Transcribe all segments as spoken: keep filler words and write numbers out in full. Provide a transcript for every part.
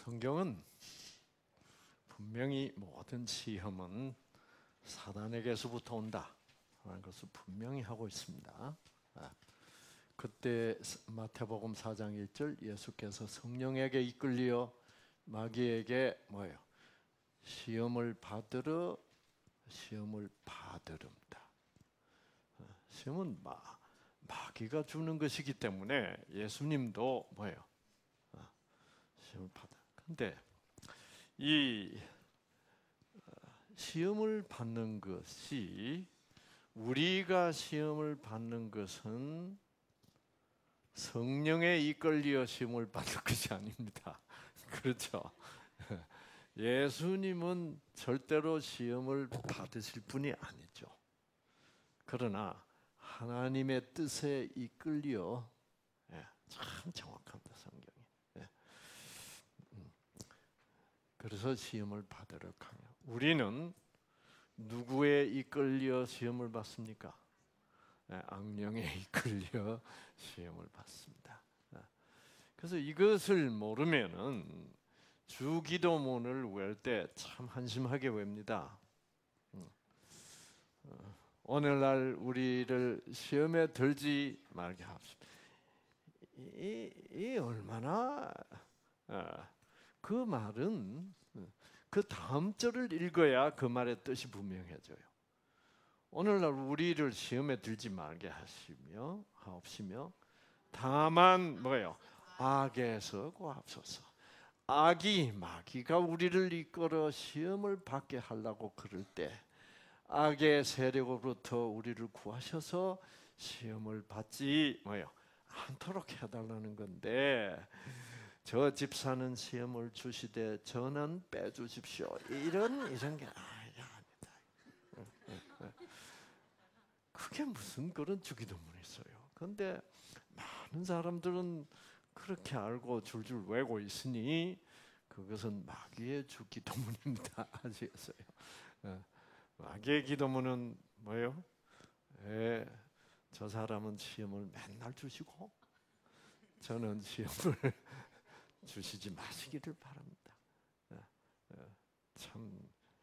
성경은 분명히 모든 시험은 사단에게서부터 온다 라는 것을 분명히 하고 있습니다. 그때 마태복음 사 장 일 절 예수께서 성령에게 이끌려 마귀에게 뭐예요? 시험을 받으러 시험을 받으름다. 시험은 마, 마귀가 주는 것이기 때문에 예수님도 뭐예요? 시험을 받아. 근데 이 시험을 받는 것이 우리가 시험을 받는 것은 성령에 이끌려 시험을 받는 것이 아닙니다. 그렇죠? 예수님은 절대로 시험을 받으실 분이 아니죠. 그러나 하나님의 뜻에 이끌려, 예, 참 정확합니다, 성경이. 예. 그래서 시험을 받으러 가요. 우리는 누구에 이끌려 시험을 받습니까? 예, 악령에 이끌려 시험을 받습니다. 그래서 이것을 모르면은 주기도문을 외울 때 참 한심하게 외웁니다. 오늘날 우리를 시험에 들지 말게 합시다. 이, 이 얼마나 어, 그 말은 그 다음 절을 읽어야 그 말의 뜻이 분명해져요. 오늘날 우리를 시험에 들지 말게 하시며 하옵시며 다만 뭐예요? 악에서 구하옵소서. 악이 마귀가 우리를 이끌어 시험을 받게 하려고 그럴 때 악의 세력으로부터 우리를 구하셔서 시험을 받지 뭐예요? 않도록 해달라는 건데, 저 집사는 시험을 주시되 저는 빼주십시오. 이런 이런 게 아니다. 그게 무슨 그런 주기도문이 있어요. 그런데 많은 사람들은 그렇게 알고 줄줄 외고 있으니 그것은 마귀의 주기도문입니다. 아시겠어요? 마귀의 기도문은 뭐예요? 예, 저 사람은 시험을 맨날 주시고 저는 시험을 주시지 마시기를 바랍니다. 참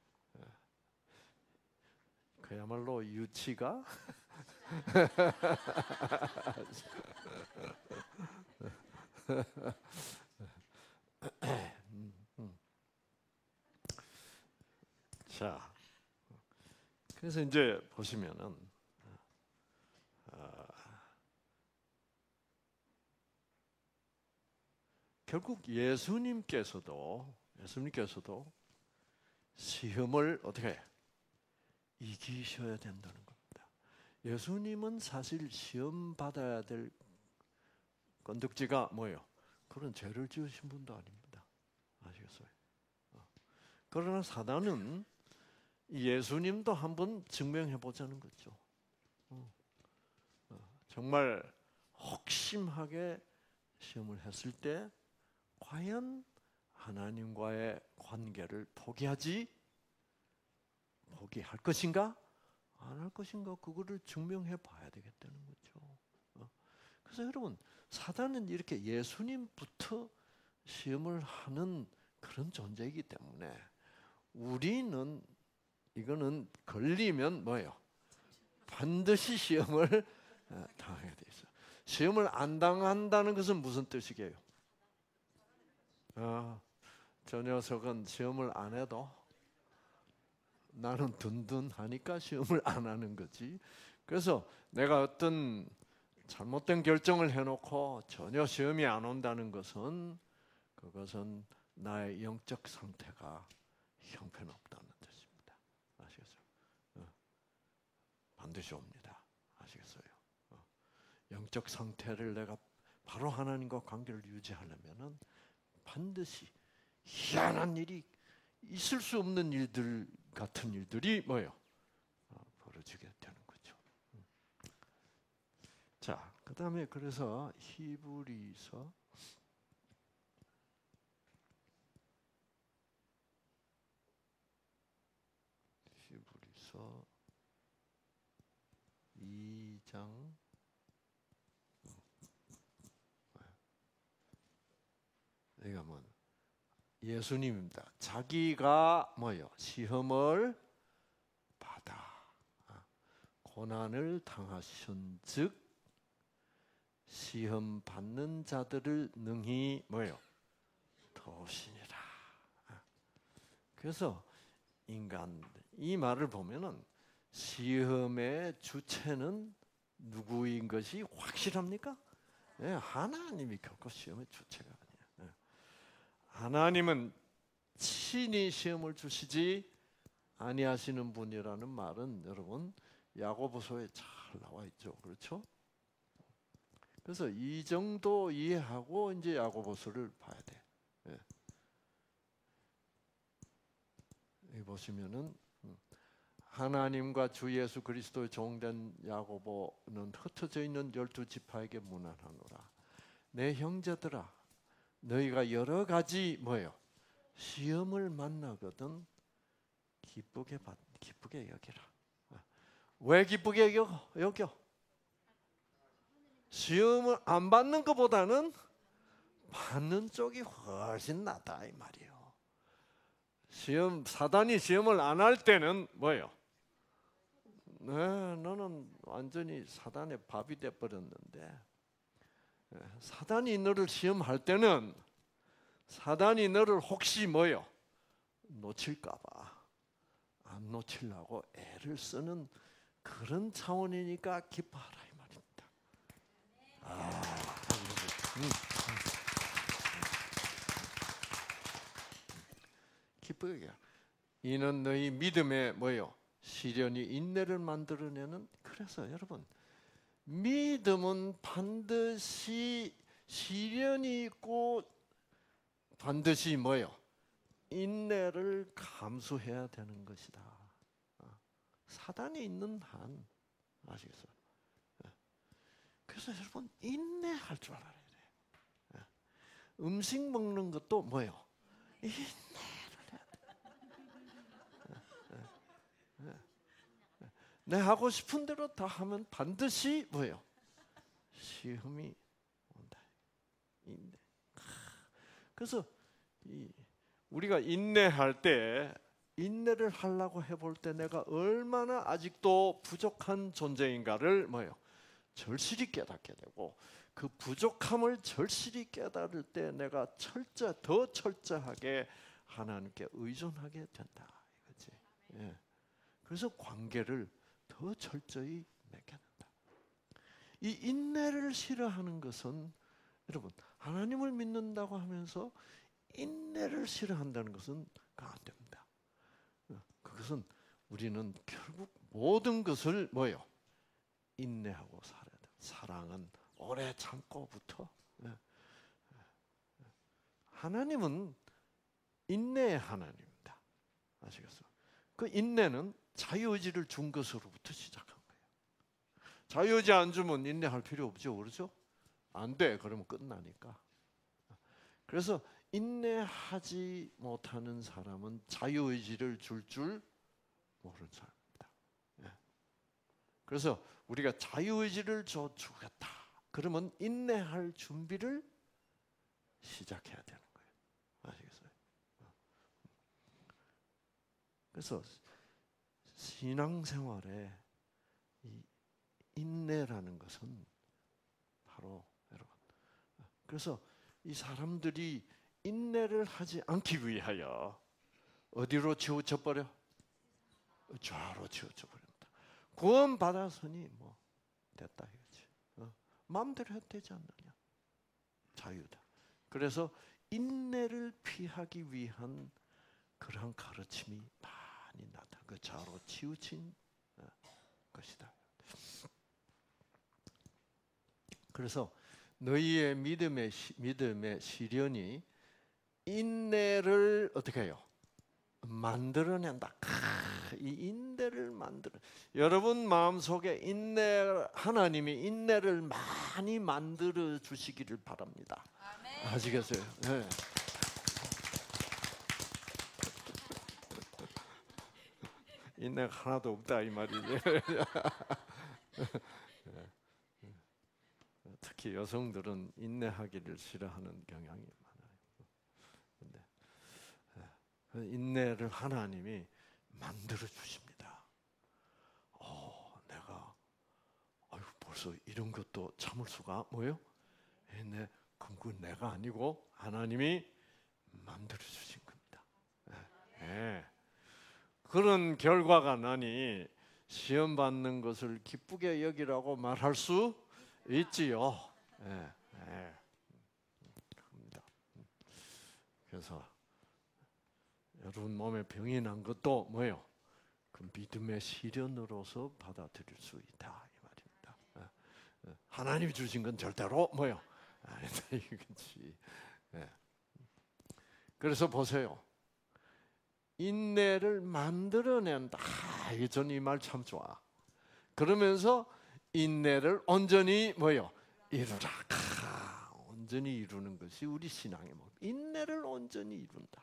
그야말로 유치가 자, 그래서 이제 보시면은 어, 결국 예수님께서도 예수님께서도 시험을 어떻게 해? 이기셔야 된다는 겁니다. 예수님은 사실 시험 받아야 될 건덕지가 뭐예요? 그런 죄를 지으신 분도 아닙니다. 아시겠어요? 그러나 사단은 예수님도 한번 증명해 보자는 거죠. 정말 혹심하게 시험을 했을 때 과연 하나님과의 관계를 포기하지 포기할 것인가? 안 할 것인가? 그거를 증명해 봐야 되겠다는 거죠. 그래서 여러분, 사단은 이렇게 예수님부터 시험을 하는 그런 존재이기 때문에 우리는 이거는 걸리면 뭐예요? 반드시 시험을 당하게 돼 있어요. 시험을 안 당한다는 것은 무슨 뜻이게요? 아, 저 녀석은 시험을 안 해도 나는 든든하니까 시험을 안 하는 거지. 그래서 내가 어떤 잘못된 결정을 해놓고 전혀 시험이 안 온다는 것은 그것은 나의 영적 상태가 형편없다는 뜻입니다. 아시겠어요? 반드시 옵니다. 아시겠어요? 영적 상태를 내가 바로 하나님과 관계를 유지하려면은 반드시 희한한 일이 있을 수 없는 일들 같은 일들이 뭐예요? 벌어지게 되는 거죠. 자, 그 다음에 그래서 히브리서 히브리서 이 장 내가 뭐 예수님입니다. 자기가 뭐요? 시험을 받아 고난을 당하신즉 시험 받는 자들을 능히 뭐요? 도우시니라. 그래서 인간 이 말을 보면은 시험의 주체는 누구인 것이 확실합니까? 네, 하나님이 결코 시험의 주체가 아니에요. 네. 하나님은 친히 시험을 주시지 아니하시는 분이라는 말은 여러분 야고보서에 잘 나와 있죠. 그렇죠? 그래서 이 정도 이해하고 이제 야고보서를 봐야 돼. 네. 여기 보시면은 하나님과 주 예수 그리스도의 종된 야고보는 흩어져 있는 열두 지파에게 문안하노라. 내 형제들아, 너희가 여러 가지 뭐예요? 시험을 만나거든 기쁘게 받, 기쁘게 여기라. 왜 기쁘게 여겨? 여겨? 시험을 안 받는 것보다는 받는 쪽이 훨씬 낫다 이 말이에요. 시험 사단이 시험을 안 할 때는 뭐예요? 네, 너는 완전히 사단의 밥이 돼 버렸는데 사단이 너를 시험할 때는 사단이 너를 혹시 뭐요? 놓칠까봐 안 놓치려고 애를 쓰는 그런 차원이니까 기뻐하라 이 말입니다. 아, 음, 음. 기쁘게 이는 너희 믿음의 뭐요? 시련이 인내를 만들어내는. 그래서 여러분 믿음은 반드시 시련이 있고 반드시 뭐요? 인내를 감수해야 되는 것이다. 사단이 있는 한 아시겠어요? 그래서 여러분 인내할 줄 알아야 돼요. 음식 먹는 것도 뭐요? 인내를 해야 돼. 내 하고 싶은 대로 다 하면 반드시 뭐예요? 시험이 온다. 인내. 그래서 이 우리가 인내할 때 인내를 하려고 해볼 때 내가 얼마나 아직도 부족한 존재인가를 뭐예요? 절실히 깨닫게 되고 그 부족함을 절실히 깨달을 때 내가 철저 더 철저하게 하나님께 의존하게 된다 이거지. 예. 그래서 관계를 더 철저히 맺게 된다. 이 인내를 싫어하는 것은 여러분 하나님을 믿는다고 하면서 인내를 싫어한다는 것은 안 됩니다. 그것은 우리는 결국 모든 것을 뭐요? 인내하고 살아야 돼. 사랑은 오래 참고부터. 하나님은 인내의 하나님입니다. 아시겠어요? 그 인내는 자유의지를 준 것으로부터 시작한 거예요. 자유의지 안 주면 인내할 필요 없죠, 그렇죠? 안 돼, 그러면 끝나니까. 그래서 인내하지 못하는 사람은 자유의지를 줄 줄 모르는 사람입니다. 예. 그래서 우리가 자유의지를 줘 주겠다. 그러면 인내할 준비를 시작해야 되는 거예요. 아시겠어요? 그래서 신앙생활에 이 인내라는 것은 바로 여러분. 그래서 이 사람들이 인내를 하지 않기 위하여 어디로 치우쳐 버려? 좌로 치우쳐 버린다. 구원 받았으니 뭐 됐다 이거지. 어? 마음대로 해도 되지 않느냐? 자유다. 그래서 인내를 피하기 위한 그러한 가르침이 많이 나타. 그 좌로 치우친 것이다. 그래서 너희의 믿음의 믿음의 시련이 인내를 어떻게 해요? 만들어낸다. 이 인내를 만들어. 여러분 마음속에 인내 하나님이 인내를 많이 만들어 주시기를 바랍니다. 아멘. 아시겠어요? 네. 인내가 하나도 없다 이 말이지. 특히 여성들은 인내하기를 싫어하는 경향이 많아요. 근데 인내를 하나님이 만들어 주십니다. 어, 내가 아유 벌써 이런 것도 참을 수가 뭐요? 내 그건 내가 아니고 하나님이 만들어 주신 겁니다. 예. 예. 그런 결과가 나니 시험 받는 것을 기쁘게 여기라고 말할 수 있지요. 예. 예. 그래서 여러분 몸에 병이 난 것도 뭐예요? 그 믿음의 시련으로서 받아들일 수 있다 이 말입니다. 하나님이 주신 건 절대로 뭐예요? 아니다 이거지. 그래서 보세요. 인내를 만들어낸다. 아, 저는 이 말 참 좋아. 그러면서 인내를 온전히 뭐예요? 이루라. 아, 온전히 이루는 것이 우리 신앙의 뭐 인내를 온전히 이룬다.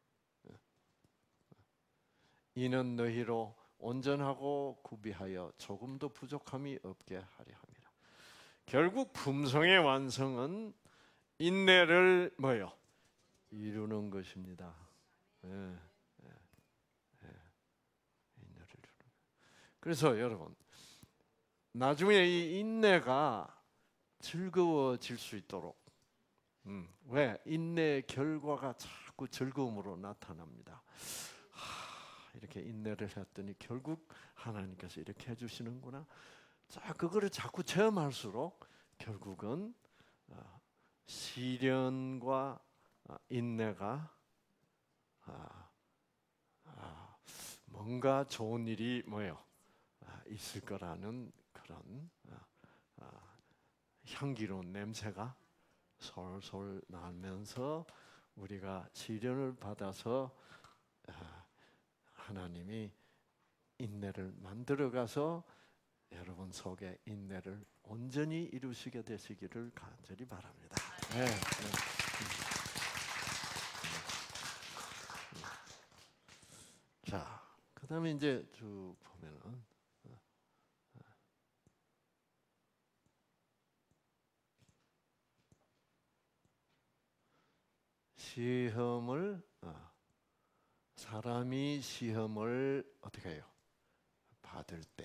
이는 너희로 온전하고 구비하여 조금도 부족함이 없게 하려 함이라. 결국 품성의 완성은 인내를 뭐요? 이루는 것입니다. 예, 예, 예. 인내를 이루는. 그래서 여러분 나중에 이 인내가 즐거워질 수 있도록 음, 왜? 인내의 결과가 자꾸 즐거움으로 나타납니다. 이렇게 인내를 했더니 결국 하나님께서 이렇게 해주시는구나. 자, 그거를 자꾸 체험할수록 결국은 시련과 인내가 뭔가 좋은 일이 뭐예요? 있을 거라는 그런 향기로운 냄새가 솔솔 나면서 우리가 시련을 받아서 하나님이 인내를 만들어가서 여러분 속에 인내를 온전히 이루시게 되시기를 간절히 바랍니다. 네. 네. 자, 그 다음에 이제 쭉 보면은 시험을 사람이 시험을 어떻게 해요? 받을 때.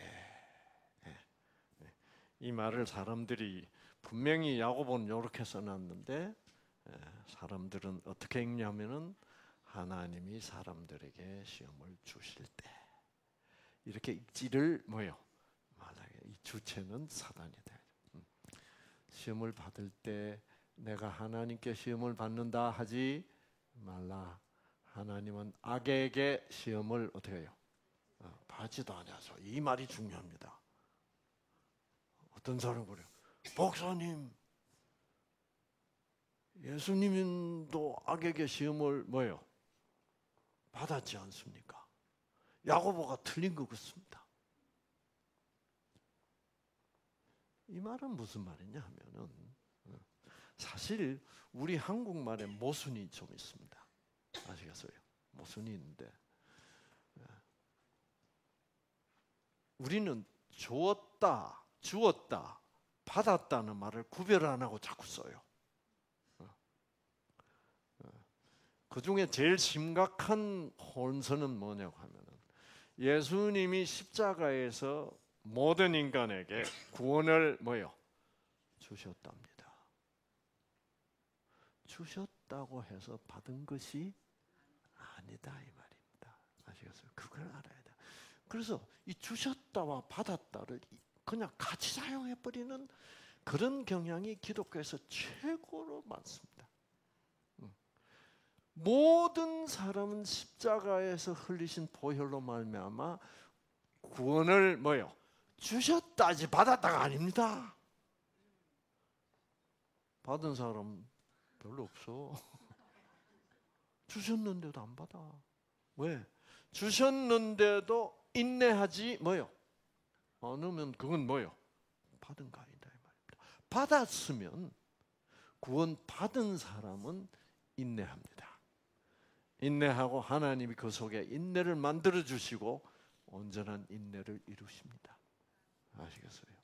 이 말을 사람들이 분명히 야고보는 이렇게 써놨는데 사람들은 어떻게 읽냐면은 하나님이 사람들에게 시험을 주실 때 이렇게 읽지를 뭐요? 말하게. 이 주체는 사단이다. 시험을 받을 때 내가 하나님께 시험을 받는다 하지 말라. 하나님은 악에게 시험을 어떻게 해요? 받지도 않아서. 이 말이 중요합니다. 어떤 사람은 그래요. 목사님, 예수님도 악에게 시험을 뭐예요? 받았지 않습니까? 야고보가 틀린 것 같습니다. 이 말은 무슨 말이냐 하면은 사실 우리 한국말에 모순이 좀 있습니다. 아시겠어요? 모순이 있는데 우리는 주었다, 주었다, 받았다는 말을 구별 안 하고 자꾸 써요. 그 중에 제일 심각한 혼선은 뭐냐고 하면은 예수님이 십자가에서 모든 인간에게 구원을 뭐요? 주셨답니다. 주셨다고 해서 받은 것이 아니다 이 말입니다. 아시겠어요? 그걸 알아야 돼. 그래서 이 주셨다와 받았다를 그냥 같이 사용해 버리는 그런 경향이 기독교에서 최고로 많습니다. 모든 사람은 십자가에서 흘리신 보혈로 말미암아 구원을 뭐요? 주셨다지 받았다가 아닙니다. 받은 사람 별로 없어. 주셨는데도 안 받아. 왜? 주셨는데도 인내하지 뭐요? 않으면 그건 뭐요? 받은 거 아니다 이 말입니다. 받았으면 구원 받은 사람은 인내합니다. 인내하고 하나님이 그 속에 인내를 만들어 주시고 온전한 인내를 이루십니다. 아시겠어요?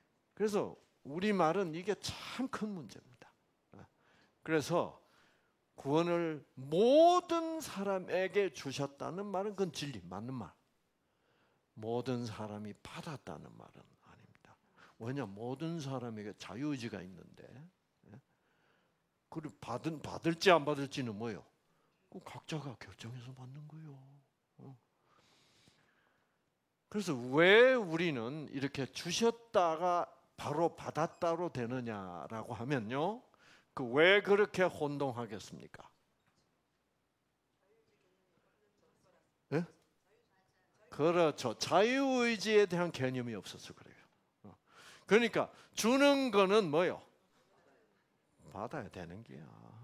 그래서 우리 말은 이게 참 큰 문제입니다. 그래서 구원을 모든 사람에게 주셨다는 말은 그건 진리, 맞는 말. 모든 사람이 받았다는 말은 아닙니다. 왜냐, 모든 사람에게 자유의지가 있는데, 그리고 받은, 받을지 안 받을지는 뭐예요? 그 각자가 결정해서 받는 거예요. 그래서 왜 우리는 이렇게 주셨다가 바로 받았다로 되느냐라고 하면요, 그 왜 그렇게 혼동하겠습니까? 예? 그렇죠. 자유의지에 대한 개념이 없어서 그래요. 그러니까 주는 거는 뭐요? 받아야 되는 게야.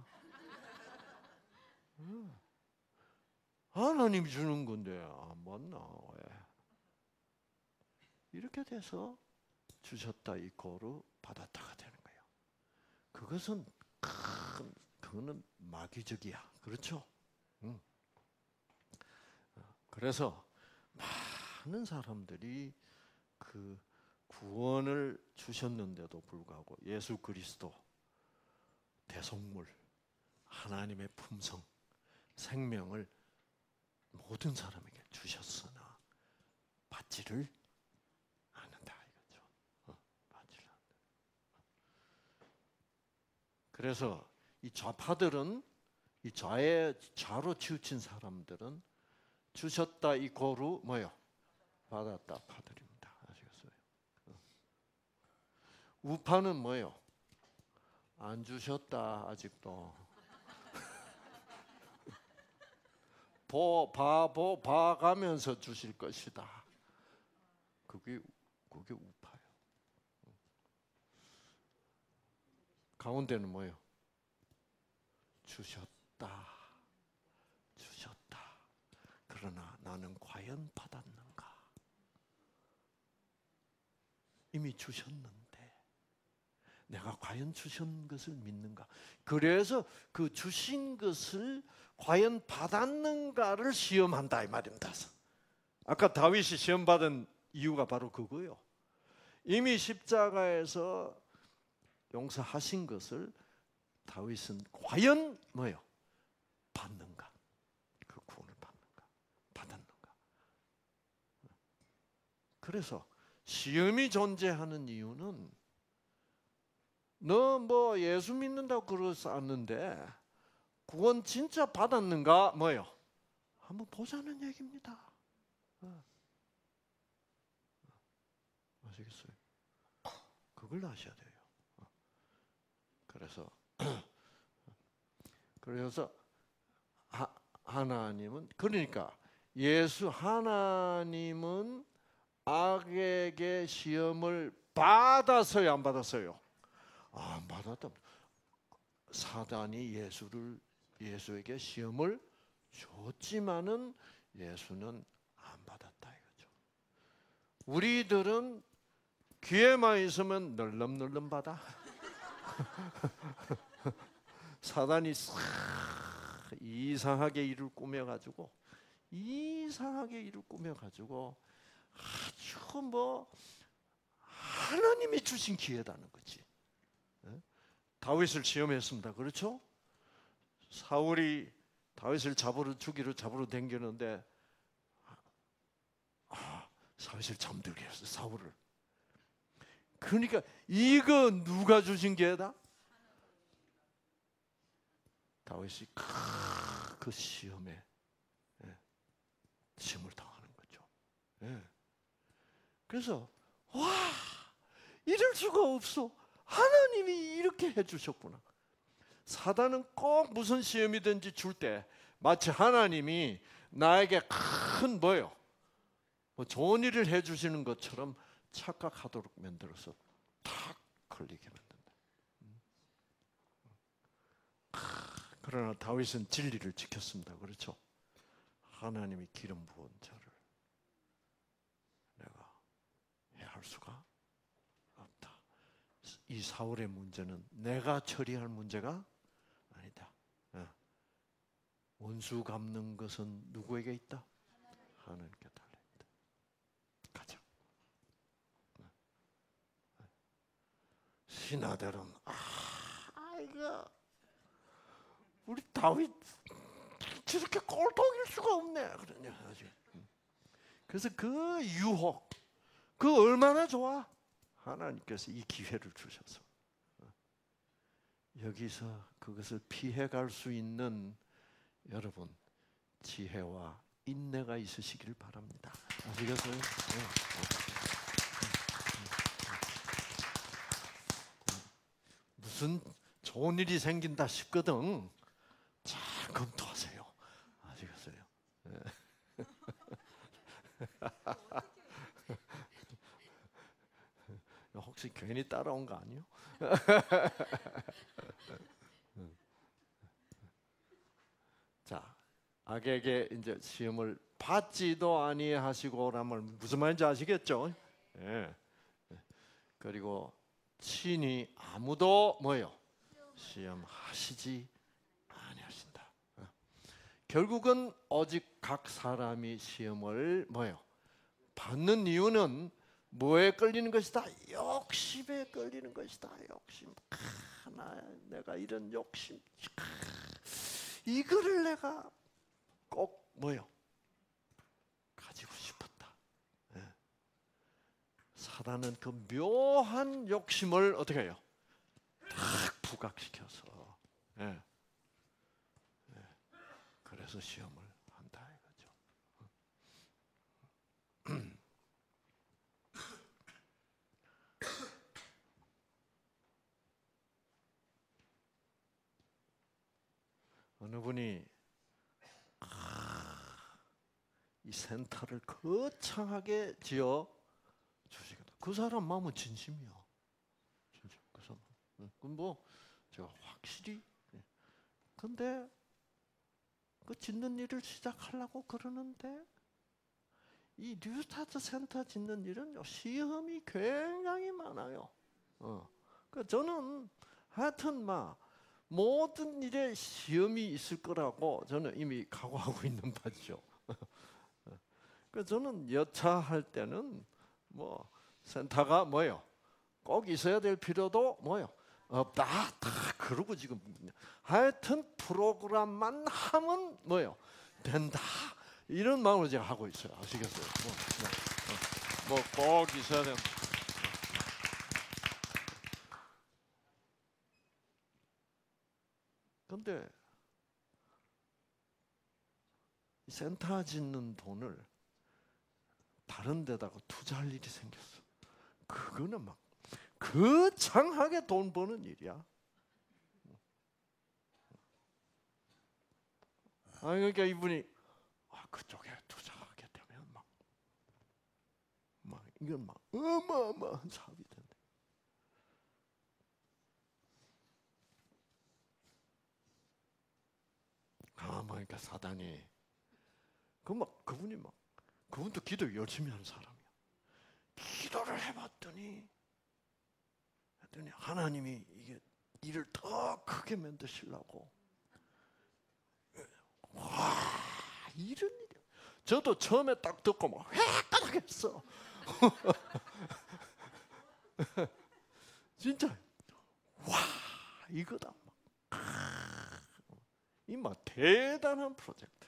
하나님이 주는 건데 안 받나? 왜? 이렇게 돼서 주셨다 이꼬르 받았다가 되는 거예요. 그것은 큰, 그거는 마귀적이야. 그렇죠? 응. 그래서 많은 사람들이 그 구원을 주셨는데도 불구하고 예수 그리스도 대속물, 하나님의 품성, 생명을 모든 사람에게 주셨으나 받지를 않는다 이거죠. 어, 받지를 않는다. 그래서 이 좌파들은, 이 좌에 좌로 치우친 사람들은 주셨다 이꼬르 뭐요? 받았다 파들입니다. 아시겠어요? 우파는 뭐요? 안 주셨다 아직도. 보, 봐, 보, 봐가면서 주실 것이다. 그게, 그게 우파예요. 가운데는 뭐예요? 주셨다. 주셨다. 그러나 나는 과연 받았는가? 이미 주셨는데 내가 과연 주신 것을 믿는가? 그래서 그 주신 것을 과연 받았는가를 시험한다 이 말입니다. 아까 다윗이 시험 받은 이유가 바로 그거예요. 이미 십자가에서 용서하신 것을 다윗은 과연 뭐예요? 받는가? 그 구원을 받는가? 받았는가? 그래서 시험이 존재하는 이유는 너 뭐 예수 믿는다고 그러었는데 구원 진짜 받았는가? 뭐예요? 한번 보자는 얘기입니다. 아시겠어요? 그걸 아셔야 돼요. 그래서 그래서 하, 하나님은 그러니까 예수 하나님은 악에게 시험을 받았어요, 안 받았어요? 아, 안 받았다. 사단이 예수를 예수에게 시험을 줬지만은 예수는 안 받았다 이거죠. 우리들은 기회만 있으면 널름널름 받아. 사단이 싹 이상하게 일을 꾸며가지고 이상하게 일을 꾸며가지고 아주 뭐 하나님이 주신 기회다는 거지. 다윗을 시험했습니다. 그렇죠? 사울이 다윗을 잡으러 죽이러 잡으러 댕기는데 아, 다윗을 잠들게 했어. 사울을. 그러니까 이거 누가 주신 기회다? 다윗이 그 시험에 시험을 당하는 거죠. 그래서 와, 이럴 수가 없어. 하나님이 이렇게 해주셨구나. 사단은 꼭 무슨 시험이든지 줄 때 마치 하나님이 나에게 큰 뭐요? 뭐 좋은 일을 해주시는 것처럼 착각하도록 만들어서 탁 걸리게 만든다. 그러나 다윗은 진리를 지켰습니다. 그렇죠? 하나님이 기름 부은 자를 내가 해할 수가 없다. 이 사울의 문제는 내가 처리할 문제가 아니다. 원수 갚는 것은 누구에게 있다? 하나님께 달려있다. 가자. 신하들은 아, 이거 우리 다윗 저렇게 꼴통일 수가 없네. 그러냐. 그래서 그 유혹, 그 얼마나 좋아? 하나님께서 이 기회를 주셔서 여기서 그것을 피해갈 수 있는 여러분 지혜와 인내가 있으시길 바랍니다. 아시겠어요? 무슨 좋은 일이 생긴다 싶거든 잘 검토하세요. 아시겠어요? 혹시 괜히 따라온 거 아니요? 자, 악에게 이제 시험을 받지도 아니하시고라면 무슨 말인지 아시겠죠? 예. 그리고 친히 아무도 뭐요? 시험하시지 아니하신다. 결국은 오직 각 사람이 시험을 뭐요? 받는 이유는 뭐에 끌리는 것이다? 욕심에 끌리는 것이다. 욕심. 아, 나 내가 이런 욕심. 아, 이거를 내가 꼭 뭐요? 가지고 싶었다. 예. 사단은 그 묘한 욕심을 어떻게 해요? 딱 부각시켜서. 예. 예. 그래서 시험을 한다 이거죠. 어느 분이 이 센터를 거창하게 지어 주시거든. 그 사람 마음은 진심이야. 진짜 그 사람. 그럼 뭐 제가 확실히. 근데 그 짓는 일을 시작하려고 그러는데 이 뉴스타트 센터 짓는 일은 시험이 굉장히 많아요. 어. 그 저는 하여튼 막 모든 일에 시험이 있을 거라고 저는 이미 각오하고 있는 바죠. 그 저는 여차할 때는 뭐 센터가 뭐요? 꼭 있어야 될 필요도 뭐요? 없다. 다 그러고 지금 하여튼 프로그램만 하면 뭐요? 된다. 이런 마음으로 제가 하고 있어요. 아시겠어요? 뭐 꼭 있어야 된다. 근데 센터 짓는 돈을 다른 데다가 투자할 일이 생겼어. 그거는 막 거창하게 돈 버는 일이야. 아 그러니까 이분이 아, 그쪽에 투자하게 되면 막, 막 이건 막 어마어마한 사업이 된대. 아, 그러니까 사단이 그 막 그분이 막 그분도 기도 열심히 하는 사람이야. 기도를 해봤더니, 했더니 하나님이 이게 일을 더 크게 만드시려고. 와, 이런 일이. 저도 처음에 딱 듣고 막 획가닥했어. 진짜 와 이거다. 이 막 대단한 프로젝트.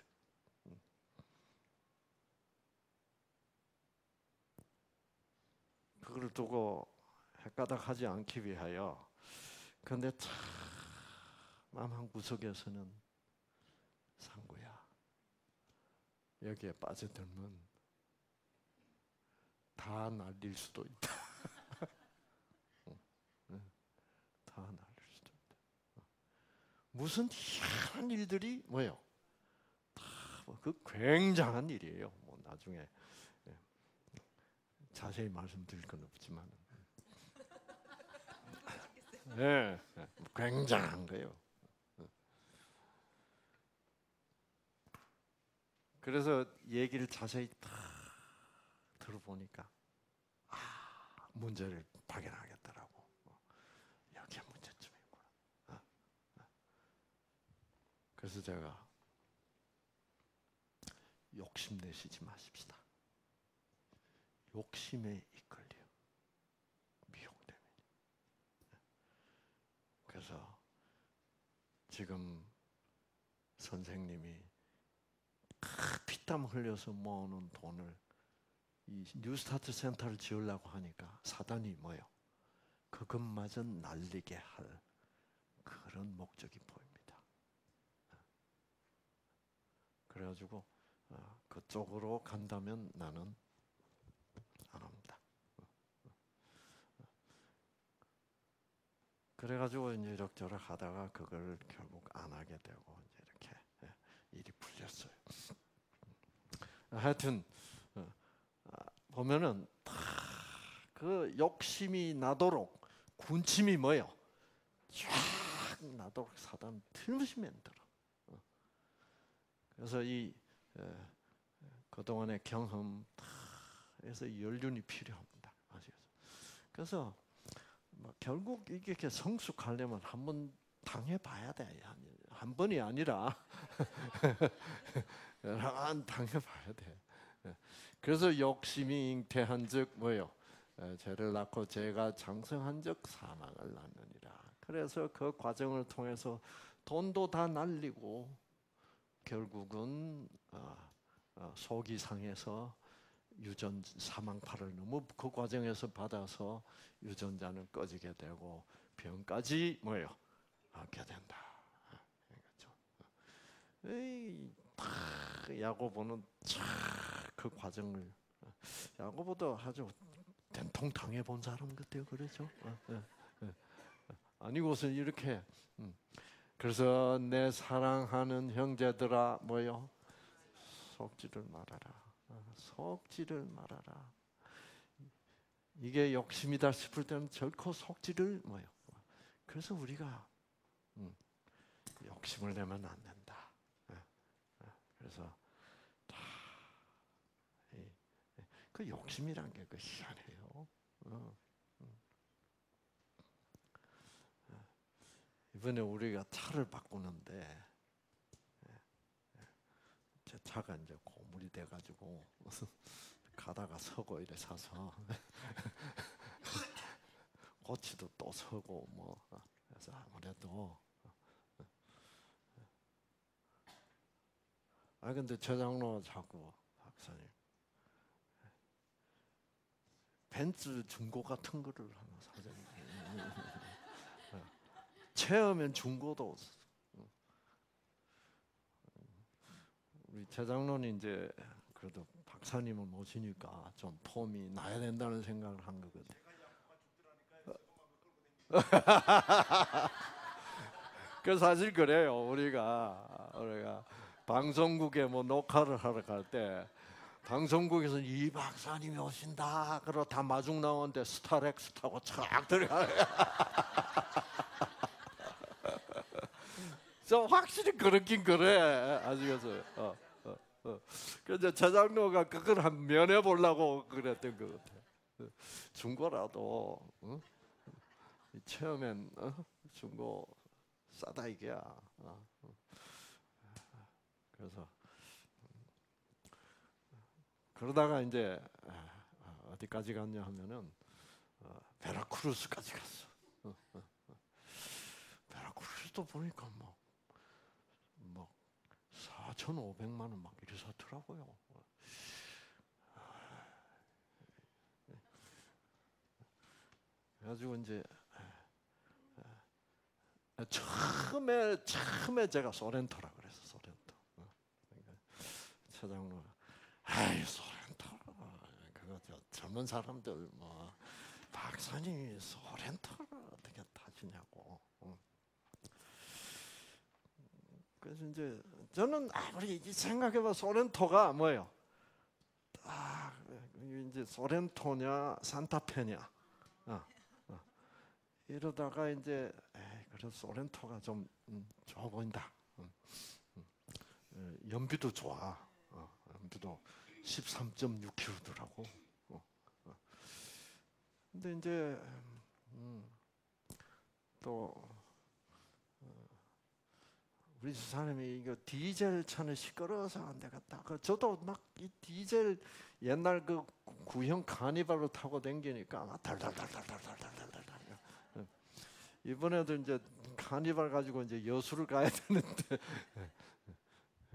그걸 두고 헷가닥하지 않기 위하여. 그런데 참 마음 한 구석에서는 상구야. 여기에 빠져들면 다 날릴 수도 있다. 다 날릴 수도 있다. 무슨 희한한 일들이 뭐예요? 그 굉장한 일이에요. 뭐 나중에 자세히 말씀드릴 건 없지만, 네, 굉장한 거예요. 그래서 얘기를 자세히 다 들어보니까 아, 문제를 발견하겠더라고. 여기에 문제점이구나. 그래서 제가 욕심내시지 마십시다. 욕심에 이끌려 미혹 때문에. 그래서 지금 선생님이 피땀 흘려서 모으는 돈을 이 뉴스타트 센터를 지으려고 하니까 사단이 뭐요? 그것마저 날리게 할 그런 목적이 보입니다. 그래가지고 그쪽으로 간다면 나는 안 합니다. 그래가지고 이제 이럭저럭 하다가 그걸 결국 안 하게 되고 이제 이렇게 일이 풀렸어요. 하여튼 보면은 그 욕심이 나도록 군침이 뭐요? 쫙 나도록 사단 틀림없이 만들어. 그래서 이 그동안의 경험에서 연륜이 필요합니다. 아시겠어요? 그래서 뭐 결국 이게 성숙하려면 한번 당해봐야 돼. 한 번이 아니라 한 당해봐야 돼. 그래서 욕심이 잉태한즉 뭐요? 죄를 낳고 죄가 장성한즉 사망을 낳느니라. 그래서 그 과정을 통해서 돈도 다 날리고 결국은 속이 상해서 유전 사망파를 너무 그 과정에서 받아서 유전자는 꺼지게 되고 병까지 뭐요? 하게 된다. 그렇죠? 야고보는 그 과정을 야고보도 아주 된통 당해 본 사람 같아요, 그렇죠? 아니고서 이렇게 그래서 내 사랑하는 형제들아 뭐요? 속지를 말아라. 속지를 말아라. 이게 욕심이다 싶을 때는 결코 속지를 뭐요? 그래서 우리가 욕심을 내면 안 된다. 그래서 다 그 욕심이란 게 그 희한해요. 이번에 우리가 차를 바꾸는데 제 차가 이제 고물이 돼가지고 가다가 서고 이래 사서 고치도 또 서고 뭐 그래서 아무래도 아 근데 저 장로 자꾸 박사님 벤츠 중고 같은 거를 하나 사자니 체험엔 중고도 우리 재장로는 이제 그래도 박사님을 모시니까 좀 폼이 나야 된다는 생각을 한 거거든요. 그 사실 그래요. 우리가 우리가 방송국에 뭐 녹화를 하러 갈 때 방송국에서 이 박사님이 오신다. 그러 다 마중 나오는데 스타렉스 타고 착 들어가요. 저 확실히 그렇긴 그래. 아시겠어요? 어, 어, 어. 그래서 저장로가 그걸 한 면해 보려고 그랬던 것 같아요. 중고라도 어? 처음엔 어? 중고 싸다 이게야. 어. 그래서 그러다가 이제 어디까지 갔냐 하면은 베라크루스까지 갔어. 베라크루스도 보니까 뭐. 뭐 사천오백만 원 막 이래 사더라고요. 그래가지고 이제 처음에 처음에 제가 소렌토라 그래서 소렌토. 차장로, 아이 소렌토 그거 저 젊은 사람들 뭐 박사님이 소렌토를 어떻게 타시냐고. 그래서 이제 저는 아무리 생각해봐 소렌토가 뭐예요? 아 이제 소렌토냐 산타페냐, 어, 어. 이러다가 이제 에이, 그래도 소렌토가 좀 음, 좋아 보인다. 음, 음. 연비도 좋아. 어, 연비도 십삼 점 육 킬로미터더라고. 어, 어. 근데 이제 음, 또 우리 집사람이 이거 디젤 차는 시끄러워서 안 되겠다. 그 저도 막 이 디젤 옛날 그 구형 카니발로 타고 다니니까 막 달달달달달달달달달. 이번에도 이제 카니발 가지고 이제 여수를 가야 되는데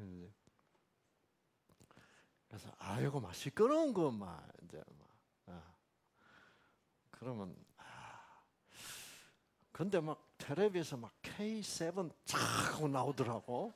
그래서 아이고 막 시끄러운 거막 이제 막 아. 그러면 아. 근데 막 텔레비에서 막 케이 세븐 쫙 하고 나오더라고.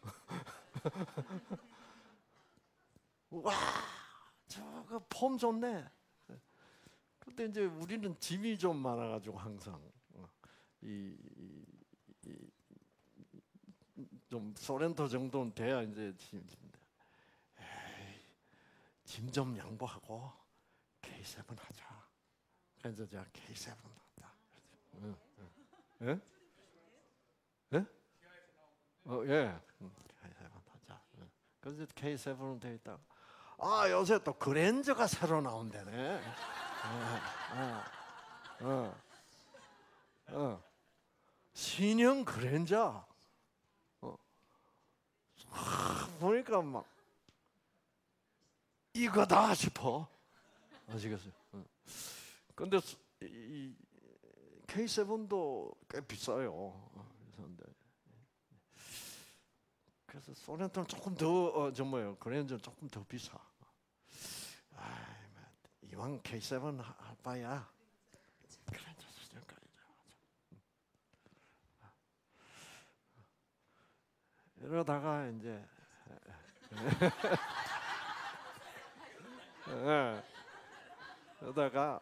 와, 저거 폼 좋네. 근데 이제 우리는 짐이 좀 많아가지고 항상 이, 이, 이, 좀 소렌토 정도는 돼야 이제 짐인데, 에이, 짐 좀 양보하고 케이 세븐 하자. 그래서 제가 케이 세븐 한다. 응, 응. 예? 예? 어, 예. 케이 세븐 하자. 그래서 케이 세븐은 돼 있다. 아, 요새 또 그랜저가 새로 나온다네. 어, 어, 어, 어. 신형 그랜저. 어. 아, 보니까 막 이거다 싶어. 아시겠어요? 어. 근데 이 케이 세븐도 꽤 비싸요. 그런데 그래서 소렌토는 조금 더 어, 저 뭐예요? 그랜저는 조금 더 비싸. 아, 이왕 케이 세븐 할 바야 그랜저 수준까지. 이러다가 이제 이러다가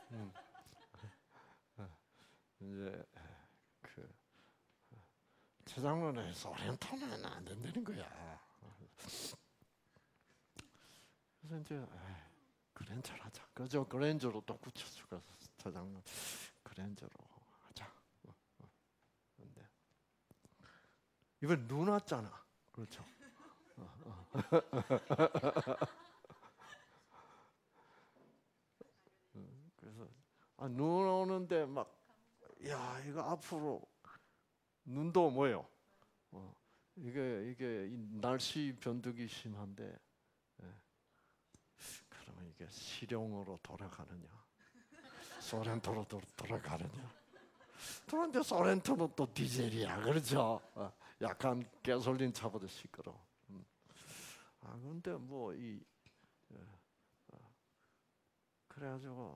이제 그 최장로는 소렌토는 안 된다는 거야. 그래서 이제 그랜저 하자. 그저 그랜저로 또 굳혔어. 그래서 최장로 그랜저로 하자. 근데 이번 눈 왔잖아. 그렇죠. 그래서 아, 눈 오는데 막 야 이거 앞으로 눈도 뭐요? 어, 이게 이게 날씨 변덕이 심한데, 예. 그러면 이게 실용으로 돌아가느냐, 소렌토로 돌아가느냐? 그런데 소렌토는 또 디젤이야, 그렇죠? 어, 약간 가솔린 차보다 시끄러. 음. 아 근데 뭐 이 어, 그래가지고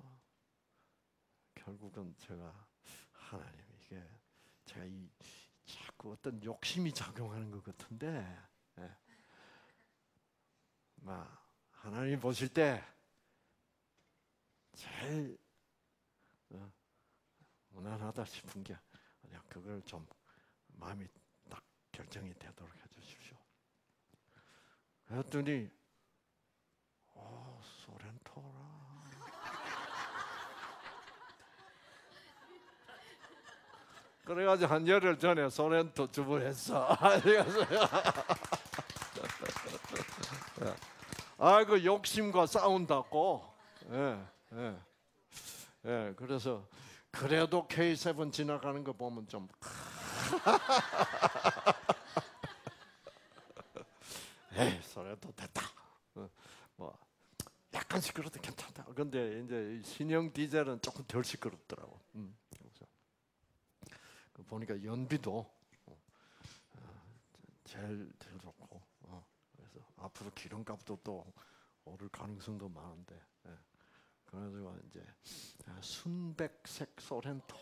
결국은 제가 하나님 이게 제가 이 자꾸 어떤 욕심이 작용하는 것 같은데, 예. 막 하나님 보실 때 제일 어, 무난하다 싶은 게 그냥 그걸 좀 마음이 딱 결정이 되도록 해주십시오. 그랬더니 오, 소렌토라. 그래가지고 한 열흘 전에 소렌토 주문했어. 아이고 욕심과 싸운다고. 예, 예, 예. 그래서 그래도 케이 세븐 지나가는 거 보면 좀 에이 소렌토 됐다. 어, 뭐 약간 시끄러도 괜찮다. 근데 이제 신형 디젤은 조금 덜 시끄럽더라고. 음, 그래서 보니까 연비도 어, 제일 제일 좋고, 어, 그래서 앞으로 기름값도 또 오를 가능성도 많은데, 예. 그래가지고 이제 순백색 소렌토.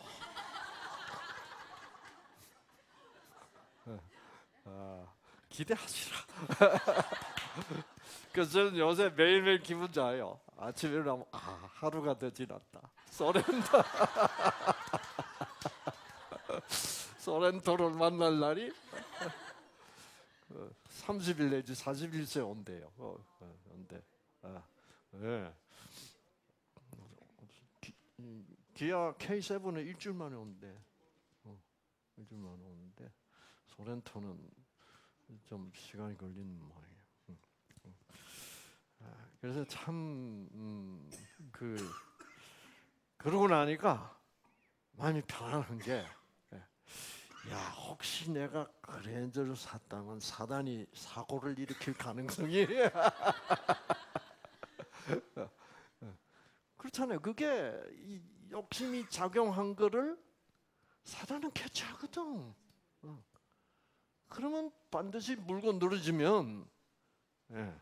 아, 기대하시라. 그래서 저는 요새 매일매일 기분 좋아요. 아침에 일어나면 아 하루가 더 지났다. 소렌토 소렌토를 만날 날이 삼십 일 내지 사십 일째 온대요. 어, 온대. 아, 네. 기, 기아 케이 세븐은 일주일 만에 온대. 어, 일주일 만에 오는데 소렌토는 좀 시간이 걸리는 모양이에요. 음, 음. 아, 그래서 참 그 음, 그러고 나니까 마음이 편안한 게, 야 혹시 내가 그랜저를 샀다면 사단이 사고를 일으킬 가능성이 그렇잖아요. 그게 이 욕심이 작용한 거를 사단은 캐치하거든. 그러면 반드시 물고 늘어지면 예,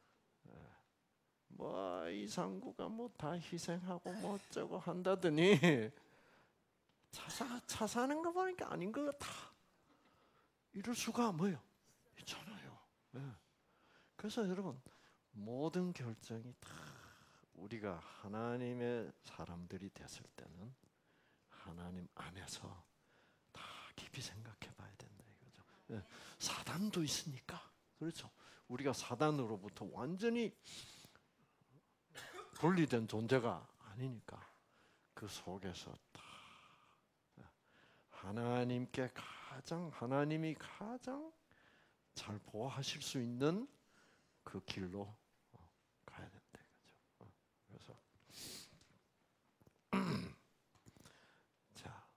뭐 이상구가 뭐 다 희생하고 뭐 어쩌고 한다더니 차, 사, 차 사는 거 보니까 아닌 것 같아. 이럴 수가 뭐예요? 있잖아요. 예. 그래서 여러분 모든 결정이 다 우리가 하나님의 사람들이 됐을 때는 하나님 안에서 다 깊이 생각해 봐야 된다 이거죠. 예. 사단도 있으니까. 그렇죠. 우리가 사단으로부터 완전히 분리된 존재가 아니니까 그 속에서 다 하나님께 가장 하나님이 가장 잘 보호하실 수 있는 그 길로 가야 된다 이거죠. 그래서 자,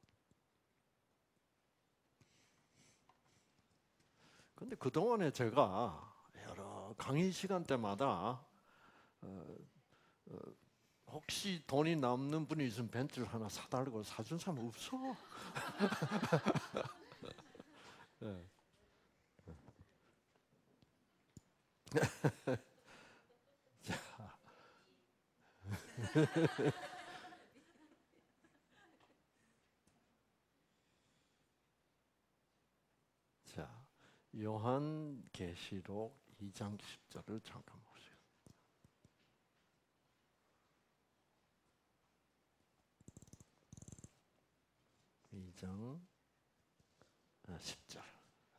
근데 그 동안에 제가 여러 강의 시간대마다 어, 어, 혹시 돈이 남는 분이 있으면 벤츠를 하나 사달라고 사준 사람 없어. 네. 자. 자, 요한계시록 이 장 십 절을 잠깐 보세요. 이 장 십 절.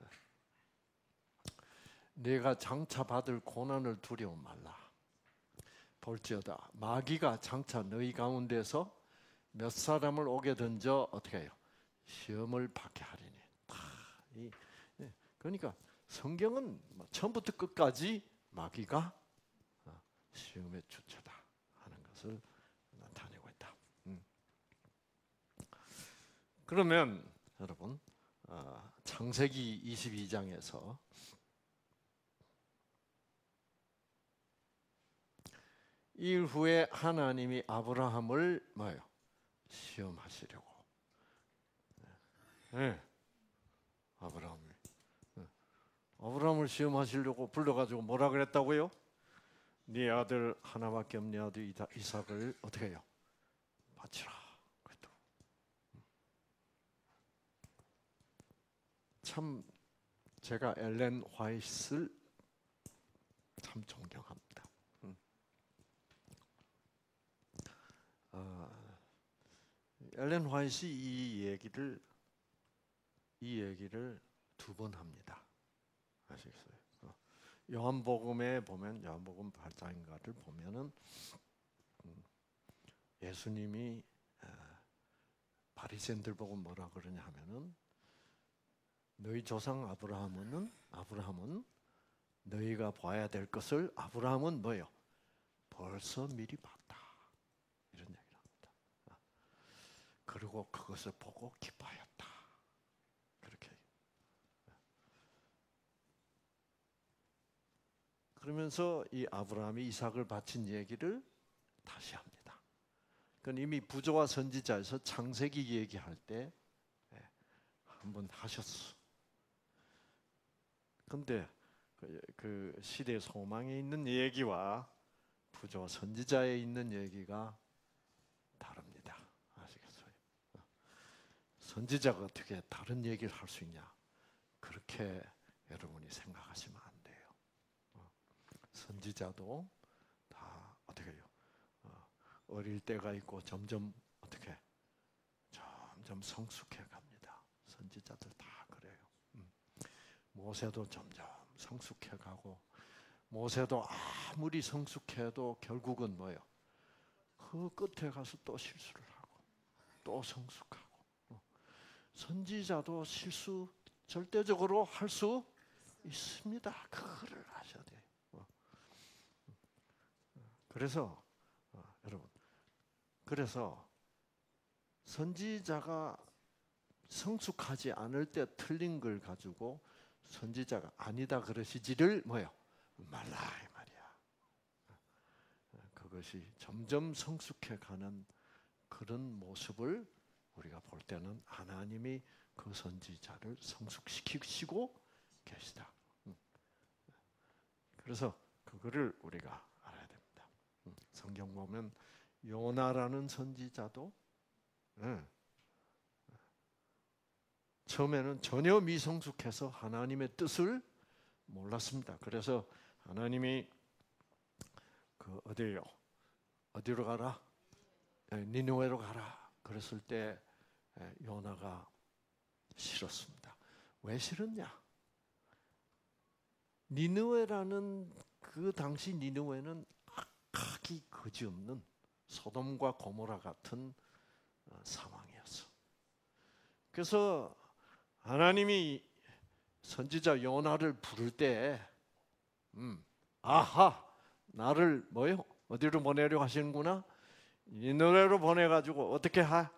내가 장차 받을 고난을 두려워 말라. 볼지어다 마귀가 장차 너희 가운데서 몇 사람을 오게 던져 어떻게 해요? 시험을 받게 하리니. 이, 네. 그러니까 성경은 처음부터 끝까지 마귀가 시험의 주체다 하는 것을 나타내고 있다. 음. 그러면 여러분 창세기 이십이 장에서 일 후에 하나님이 아브라함을 뭐예요? 시험하시려고. 네. 아브라함을. 네. 아브라함을 시험하시려고 불러가지고 뭐라 그랬다고요? 네 아들 하나밖에 없는 아들 이삭을 어떻게 해요? 바치라. 그랬다고. 참 제가 엘렌 화이트를 참 존경합니다. 어, 엘렌 화이트이 이 얘기를 이 얘기를 두 번 합니다. 아시겠어요? 어, 요한복음에 보면 요한복음 팔 장인가를 보면은 음, 예수님이 어, 바리새인들 보고 뭐라 그러냐 하면은 너희 조상 아브라함은 아브라함은 너희가 봐야 될 것을 아브라함은 뭐예요? 벌써 미리 봤다. 이런 얘기를 합니다. 그리고 그것을 보고 기뻐하였다. 그렇게. 그러면서 이 아브라함이 이삭을 바친 얘기를 다시 합니다. 그건 이미 부조와 선지자에서 창세기 얘기할 때 한번 하셨어. 근데 그 시대 소망에 있는 얘기와 부조와 선지자에 있는 얘기가 다릅니다. 아시겠어요? 선지자가 어떻게 다른 얘기를 할 수 있냐? 그렇게 여러분이 생각하시면 안 돼요. 선지자도 다 어떻게 해요? 어릴 때가 있고 점점 어떻게 점점 성숙해 갑니다. 선지자들 다 그래요. 모세도 점점 성숙해 가고 모세도 아무리 성숙해도 결국은 뭐예요? 그 끝에 가서 또 실수를 하고 또 성숙하고. 선지자도 실수 절대적으로 할 수 있습니다. 그거를 아셔야 돼요. 그래서 여러분, 그래서 선지자가 성숙하지 않을 때 틀린 걸 가지고 선지자가 아니다 그러시지를 뭐요? 말라 이 말이야. 그것이 점점 성숙해가는 그런 모습을 우리가 볼 때는 하나님이 그 선지자를 성숙시키시고 계시다. 그래서 그거를 우리가 알아야 됩니다. 성경 보면 요나라는 선지자도 처음에는 전혀 미성숙해서 하나님의 뜻을 몰랐습니다. 그래서 하나님이 그 어디요? 어디로 가라? 니느웨로 가라. 그랬을 때 요나가 싫었습니다. 왜 싫었냐? 니느웨라는 그 당시 니느웨는 악하기 그지없는 소돔과 고모라 같은 상황이었어. 그래서 하나님이 선지자 요나를 부를 때, 음, 아하, 나를 뭐요? 어디로 보내려 하시는구나? 니느웨로 보내가지고 어떻게 하?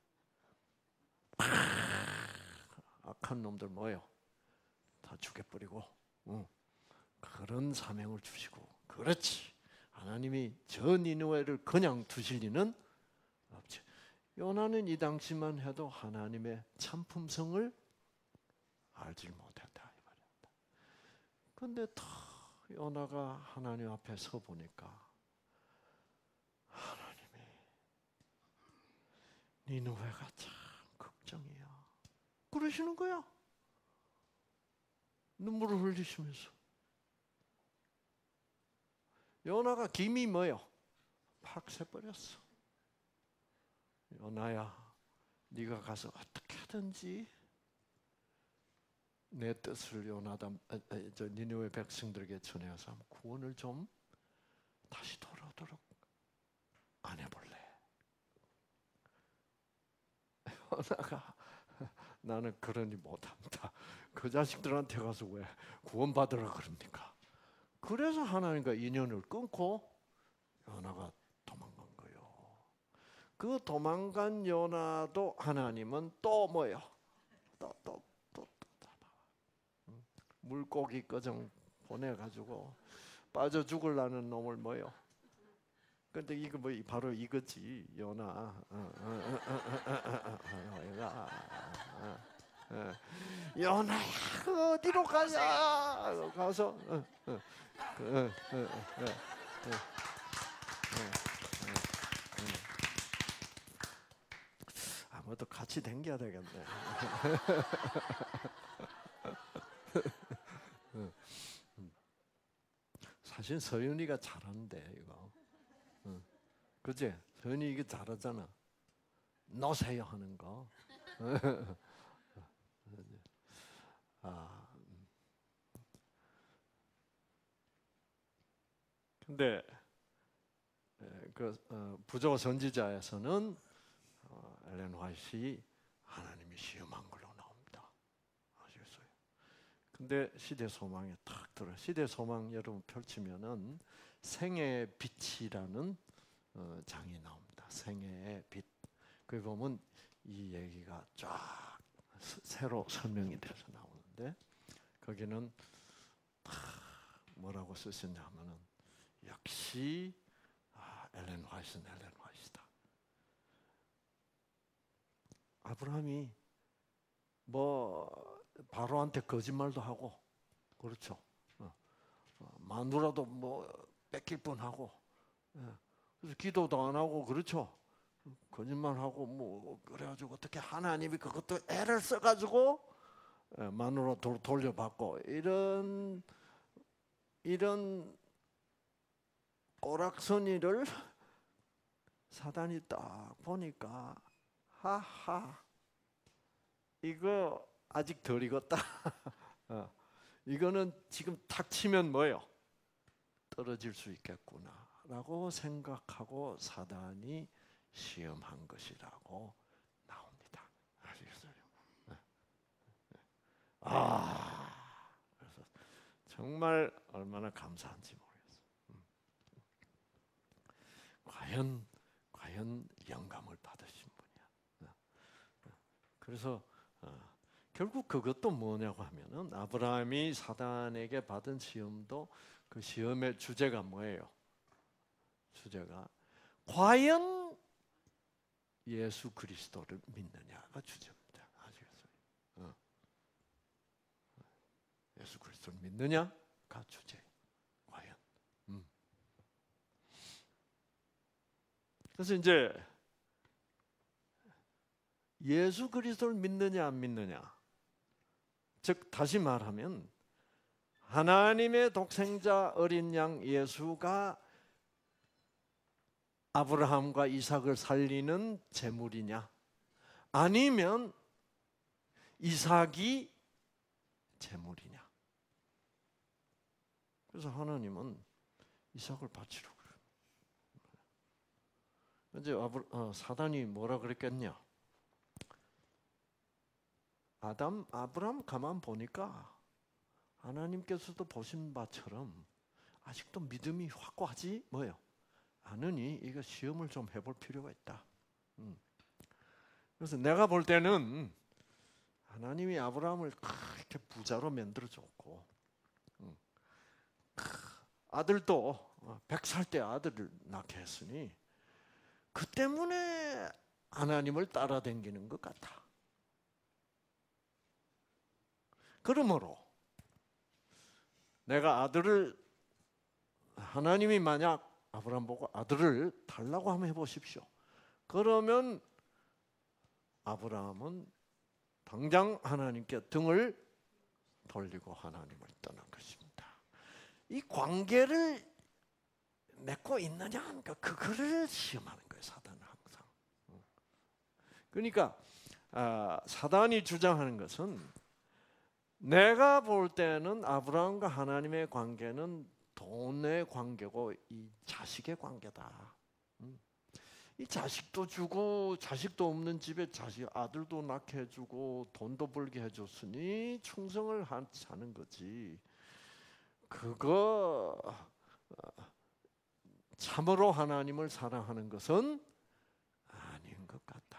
악한 놈들 뭐요? 다 죽여버리고, 응. 그런 사명을 주시고, 그렇지. 하나님이 저 니느웨를 그냥 두실 리는 없지. 요나는 이 당시만 해도 하나님의 참품성을 알지 못했다 이 말입니다. 그런데 더 요나가 하나님 앞에 서 보니까 하나님이 니느웨가 참 걱정이야. 그러시는 거야. 눈물을 흘리시면서. 요나가 김이 뭐요? 팍 새버렸어. 요나야, 네가 가서 어떻게 하든지 내 뜻을 요나다, 저 니느웨 백성들에게 전해서 구원을 좀 다시 돌아오도록 안 해볼래? 요나가 나는 그러니 못한다. 그 자식들한테 가서 왜 구원받으라 그럽니까? 그래서 하나님과 인연을 끊고 요나가 도망간 거예요. 그 도망간 요나도 하나님은 또 뭐요? 또 또 또 또 물고기 꺼정 보내가지고 빠져 죽을라는 놈을 뭐요? 근데 이거 뭐 바로 이거지 요나. 요나야 어디로 가냐? 가서 아무도 같이 댕겨야 되겠네. 사실 서윤이가 잘하는데 이거. 그치? 서윤이 이게 잘하잖아. 넣으세요 하는 거. 아, 근데 그 어, 부조 선지자에서는 어, 엘렌 화이트이 하나님이 시험한 걸로 나옵니다. 아시겠어요? 근데 시대 소망에 탁 들어. 시대 소망 여러분 펼치면은 생애의 빛이라는 어, 장이 나옵니다. 생애의 빛. 거기 보면 이 얘기가 쫙 새로 설명이 돼서 나오는데 거기는 뭐라고 쓰셨냐 하면은 역시 아, 엘렌 화이트는 엘렌 화이트다. 아브라함이 뭐 바로한테 거짓말도 하고 그렇죠. 어, 어, 마누라도 뭐 뺏길 뻔하고 예. 그래서 기도도 안 하고 그렇죠. 거짓말하고 뭐 그래가지고 어떻게 하나님이 그것도 애를 써가지고 예, 마누라 돌, 돌려받고 이런 이런 오락선이를 사단이 딱 보니까 하하 이거 아직 덜 익었다. 어, 이거는 지금 탁 치면 뭐예요? 떨어질 수 있겠구나라고 생각하고 사단이 시험한 것이라고 나옵니다. 아시겠어요? 네. 아, 그래서 정말 얼마나 감사한지 모르겠어요. 음. 과연 과연 영감을 받으신 분이야. 그래서 어, 결국 그것도 뭐냐고 하면은 아브라함이 사단에게 받은 시험도 그 시험의 주제가 뭐예요? 주제가 과연 예수 그리스도를 믿느냐가 주제입니다. 아시겠어요? 어. 예수 그리스도를 믿느냐가 주제. 과연. 음. 그래서 이제 예수 그리스도를 믿느냐 안 믿느냐. 즉 다시 말하면 하나님의 독생자 어린 양 예수가 아브라함과 이삭을 살리는 제물이냐, 아니면 이삭이 제물이냐. 그래서 하나님은 이삭을 바치라고 그래요. 이제 아브, 어, 사단이 뭐라 그랬겠냐? 아담, 아브라함 가만 보니까 하나님께서도 보신 바처럼 아직도 믿음이 확고하지 뭐예요? 않으니 이거 시험을 좀 해볼 필요가 있다. 음. 그래서 내가 볼 때는 하나님이 아브라함을 그렇게 부자로 만들어줬고, 음. 아들도 백 살 때 아들을 낳게 했으니 그 때문에 하나님을 따라다니는 것 같아. 그러므로 내가 아들을, 하나님이 만약 아브라함 보고 아들을 달라고 한번 해보십시오. 그러면 아브라함은 당장 하나님께 등을 돌리고 하나님을 떠난 것입니다. 이 관계를 맺고 있느냐 하니까 그거를 시험하는 거예요, 사단은 항상. 그러니까 사단이 주장하는 것은, 내가 볼 때는 아브라함과 하나님의 관계는 돈의 관계고 이 자식의 관계다. 이 자식도 주고 자식도 없는 집에 자식 아들도 낳게 해주고 돈도 벌게 해줬으니 충성을 하는 거지. 그거 참으로 하나님을 사랑하는 것은 아닌 것 같다.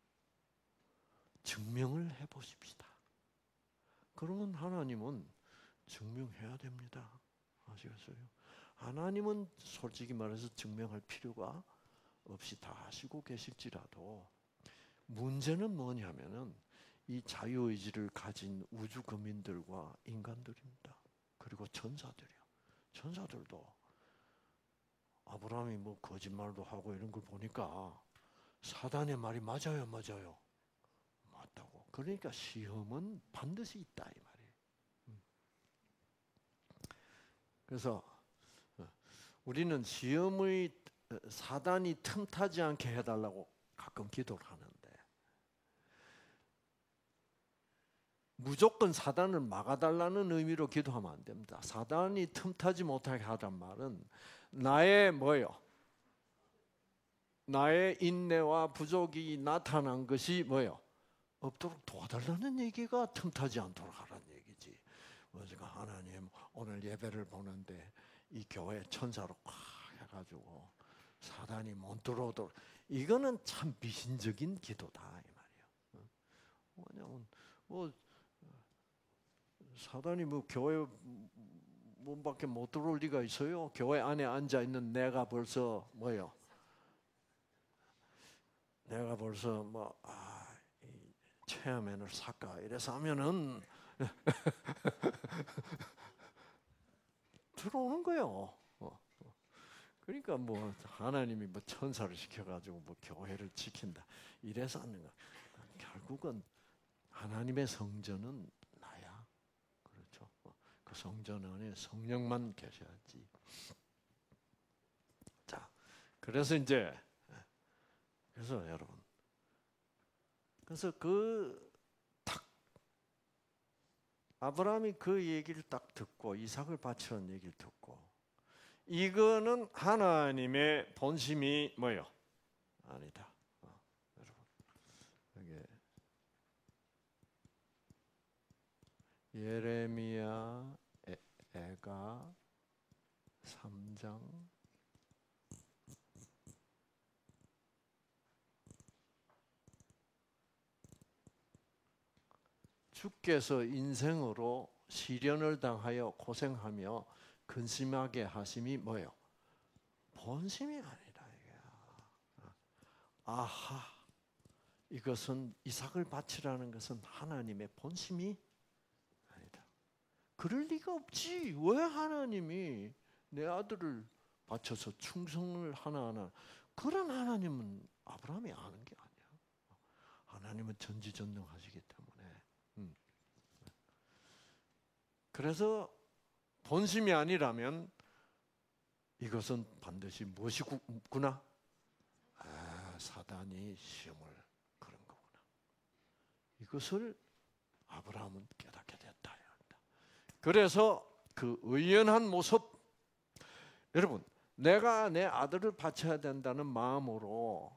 증명을 해보십시다. 그러면 하나님은 증명해야 됩니다. 아시겠어요? 하나님은 솔직히 말해서 증명할 필요가 없이 다 하시고 계실지라도 문제는 뭐냐면은 이 자유의지를 가진 우주 거민들과 인간들입니다. 그리고 천사들이요. 천사들도 아브라함이 뭐 거짓말도 하고 이런 걸 보니까 사단의 말이 맞아요, 맞아요. 맞다고. 그러니까 시험은 반드시 있다 이 말이에요. 그래서 우리는 시험의 사단이 틈타지 않게 해달라고 가끔 기도를 하는데, 무조건 사단을 막아달라는 의미로 기도하면 안 됩니다. 사단이 틈타지 못하게 하란 말은 나의 뭐예요? 나의 인내와 부족이 나타난 것이 뭐예요? 없도록 도와달라는 얘기가 틈타지 않도록 하라는 얘기지. 그러니까 하나님 오늘 예배를 보는데 이 교회 천사로 꽉 해가지고 사단이 못 들어오도록, 이거는 참 미신적인 기도다 이 말이에요. 뭐냐면 뭐 사단이 뭐 교회 문밖에 못 들어올 리가 있어요? 교회 안에 앉아 있는 내가 벌써 뭐요? 내가 벌써 뭐 아, 이 체어맨을 살까 이래서 하면은 들어오는 거예요. 그러니까 뭐 하나님이 뭐 천사를 시켜가지고 뭐 교회를 지킨다 이래서 하는 거. 결국은 하나님의 성전은 나야. 그렇죠. 그 성전 안에 성령만 계셔야지. 자, 그래서 이제 그래서 여러분, 그래서 그 딱 아브라함이 그 얘기를 딱 듣고 이삭을 바치라는 얘기를 듣고, 이거는 하나님의 본심이 뭐요? 아니다. 어, 여러분, 여기 예레미야 애, 애가 삼 장 주께서 인생으로 시련을 당하여 고생하며 근심하게 하심이 뭐예요? 본심이 아니라 이게. 아하, 이것은 이삭을 바치라는 것은 하나님의 본심이 아니다. 그럴 리가 없지. 왜 하나님이 내 아들을 바쳐서 충성을 하나하나. 그런 하나님은 아브라함이 아는 게 아니야. 하나님은 전지전능하시기 때문에. 음. 그래서 본심이 아니라면 이것은 반드시 무엇이구나? 아, 사단이 시험을 그런 거구나. 이것을 아브라함은 깨닫게 됐다. 그래서 그 의연한 모습, 여러분, 내가 내 아들을 바쳐야 된다는 마음으로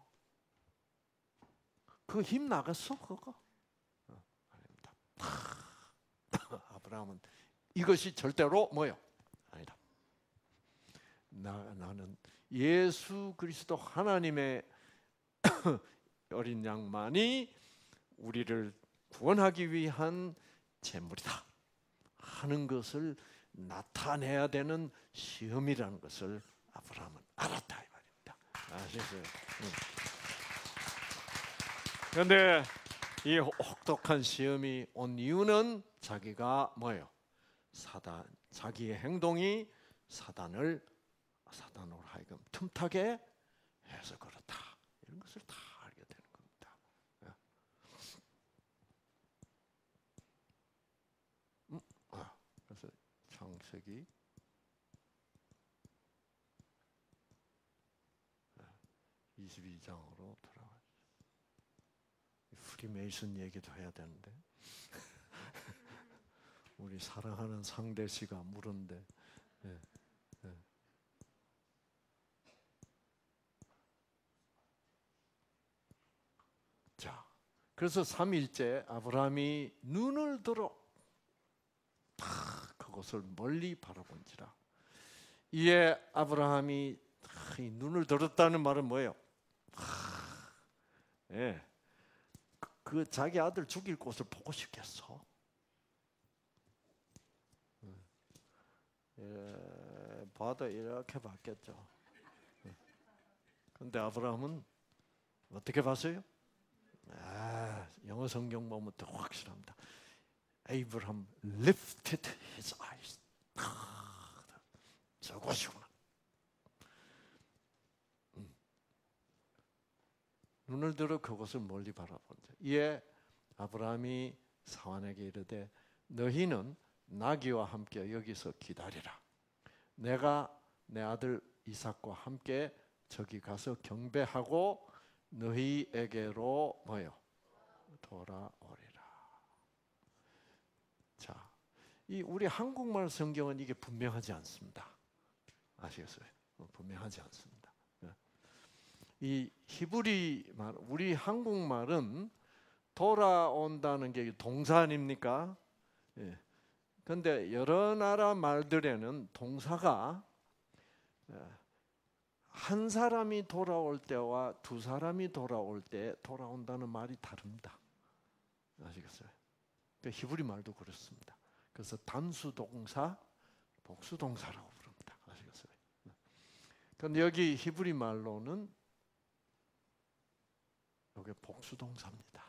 그 힘 나갔어, 그거? 어, 아닙니다. 아브라함은 이것이 절대로 뭐요? 아니다. 나, 나는 예수 그리스도 하나님의 어린 양만이 우리를 구원하기 위한 제물이다 하는 것을 나타내야 되는 시험이라는 것을 아브라함은 알았다 이 말입니다. 아시겠어요? 그런데 이 혹독한 시험이 온 이유는 자기가 뭐예요? 사단, 자기의 행동이 사단을 사단으로 하여금 틈타게 해서 그렇다. 이런 것을 다 알게 되는 겁니다. 음, 아, 그래서 창세기 이십이 장으로 돌아가죠. 프리메이슨 얘기도 해야 되는데 우리 사랑하는 상대 씨가 물은데. 예, 예. 자, 그래서 삼 일째 아브라함이 눈을 들어 다 그것을 멀리 바라본지라. 이에 아브라함이 이 눈을 들었다는 말은 뭐예요? 예, 그, 그 자기 아들 죽일 곳을 보고 싶겠어. 예, 봐도 이렇게 봤겠죠. 그런데 아브라함은 어떻게 봤어요? 아, 영어 성경 보면 더 확실합니다. Abraham lifted his eyes. 아, 저것이구나. 음. 눈을 들어 그것을 멀리 바라본다. 이에 아브라함이 사환에게 이르되 너희는 나귀와 함께 여기서 기다리라. 내가 내 아들 이삭과 함께 저기 가서 경배하고 너희에게로 뭐요? 돌아오리라. 자, 이 우리 한국말 성경은 이게 분명하지 않습니다. 아시겠어요? 분명하지 않습니다. 이 히브리 말, 우리 한국말은 돌아온다는 게 동사 아닙니까? 예. 근데 여러 나라 말들에는 동사가 한 사람이 돌아올 때와 두 사람이 돌아올 때 돌아온다는 말이 다릅니다. 아시겠어요? 그러니까 히브리 말도 그렇습니다. 그래서 단수 동사, 복수 동사라고 부릅니다. 아시겠어요? 그런데 여기 히브리 말로는 이게 복수 동사입니다.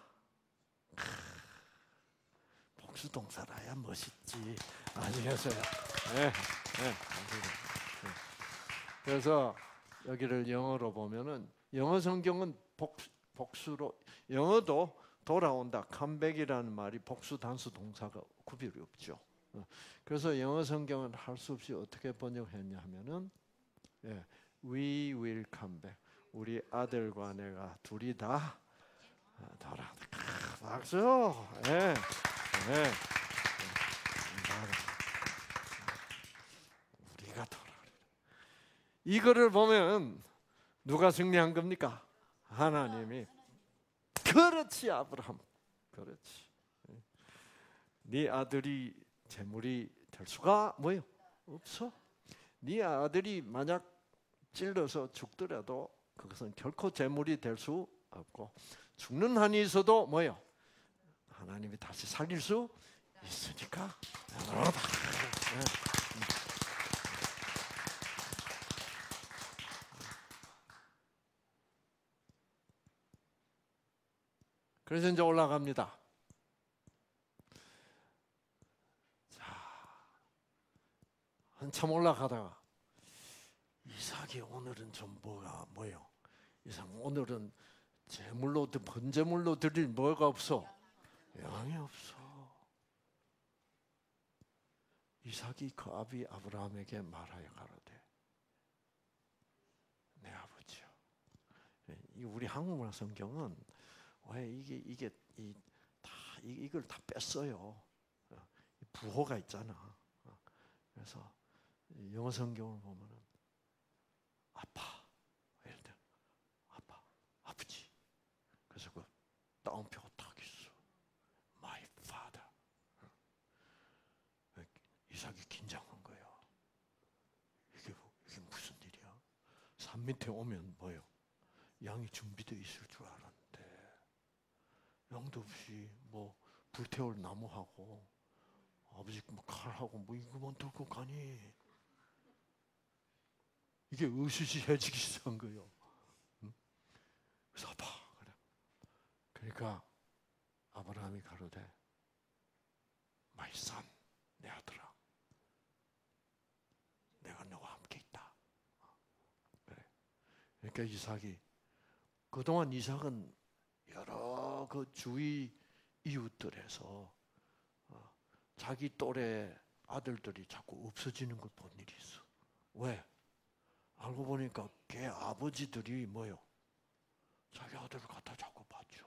복수 동사라야 멋있지. 아시겠어요? 네, 네. 그래서 여기를 영어로 보면은 영어 성경은 복, 복수로 영어도 돌아온다. 컴백이라는 말이 복수 단수 동사가 구별이 없죠. 그래서 영어 성경은 할 수 없이 어떻게 번역했냐 하면은 예, We will come back. 우리 아들과 내가 둘이 다 돌아. 박수. 예. 네. 우리가 돌아오리라. 이거를 보면 누가 승리한 겁니까? 하나님이. 그렇지 아브라함. 그렇지. 네 아들이 제물이 될 수가 뭐요? 없어. 네 아들이 만약 찔러서 죽더라도 그것은 결코 제물이 될 수 없고 죽는 한이 있어도 뭐요? 하나님이 다시 살릴 수 있으니까. 그래서 이제 올라갑니다. 자, 한참 올라가다가 이삭이 오늘은 좀 뭐가 뭐요? 이삭 오늘은 제물로 번제물로 드릴 뭐가 없어? 양이 없어. 이삭이 그 아비 아브라함에게 말하여 가로되 내 아버지요. 우리 한국문화 성경은 왜 이게 이게 이 다 이걸 다 뺐어요. 부호가 있잖아. 그래서 영어 성경을 보면은 아빠, 예를 들어 아빠, 아버지. 그래서 그 따옴표가 딱 있어. My father. 이삭이 긴장한 거예요. 이게 이게 무슨 일이야? 산 밑에 오면 뭐요? 양이 준비되어 있을 줄 알았는데 양도 없이 뭐 불태울 나무하고 아버지 뭐 칼하고 뭐 이거만 들고 가니 이게 으스스해지기 시작한 거예요. 응? 그래서 아빠 그래. 그러니까 아브라함이 가로되 My son, 내 아들아, 내가 너와 함께 있다. 그래. 그러니까 이삭이 그동안 이삭은 여러 그 주위 이웃들에서 자기 또래 아들들이 자꾸 없어지는 걸 본 일이 있어. 왜? 알고 보니까 걔 아버지들이 뭐요? 자기 아들을 갖다 자꾸 바쳐.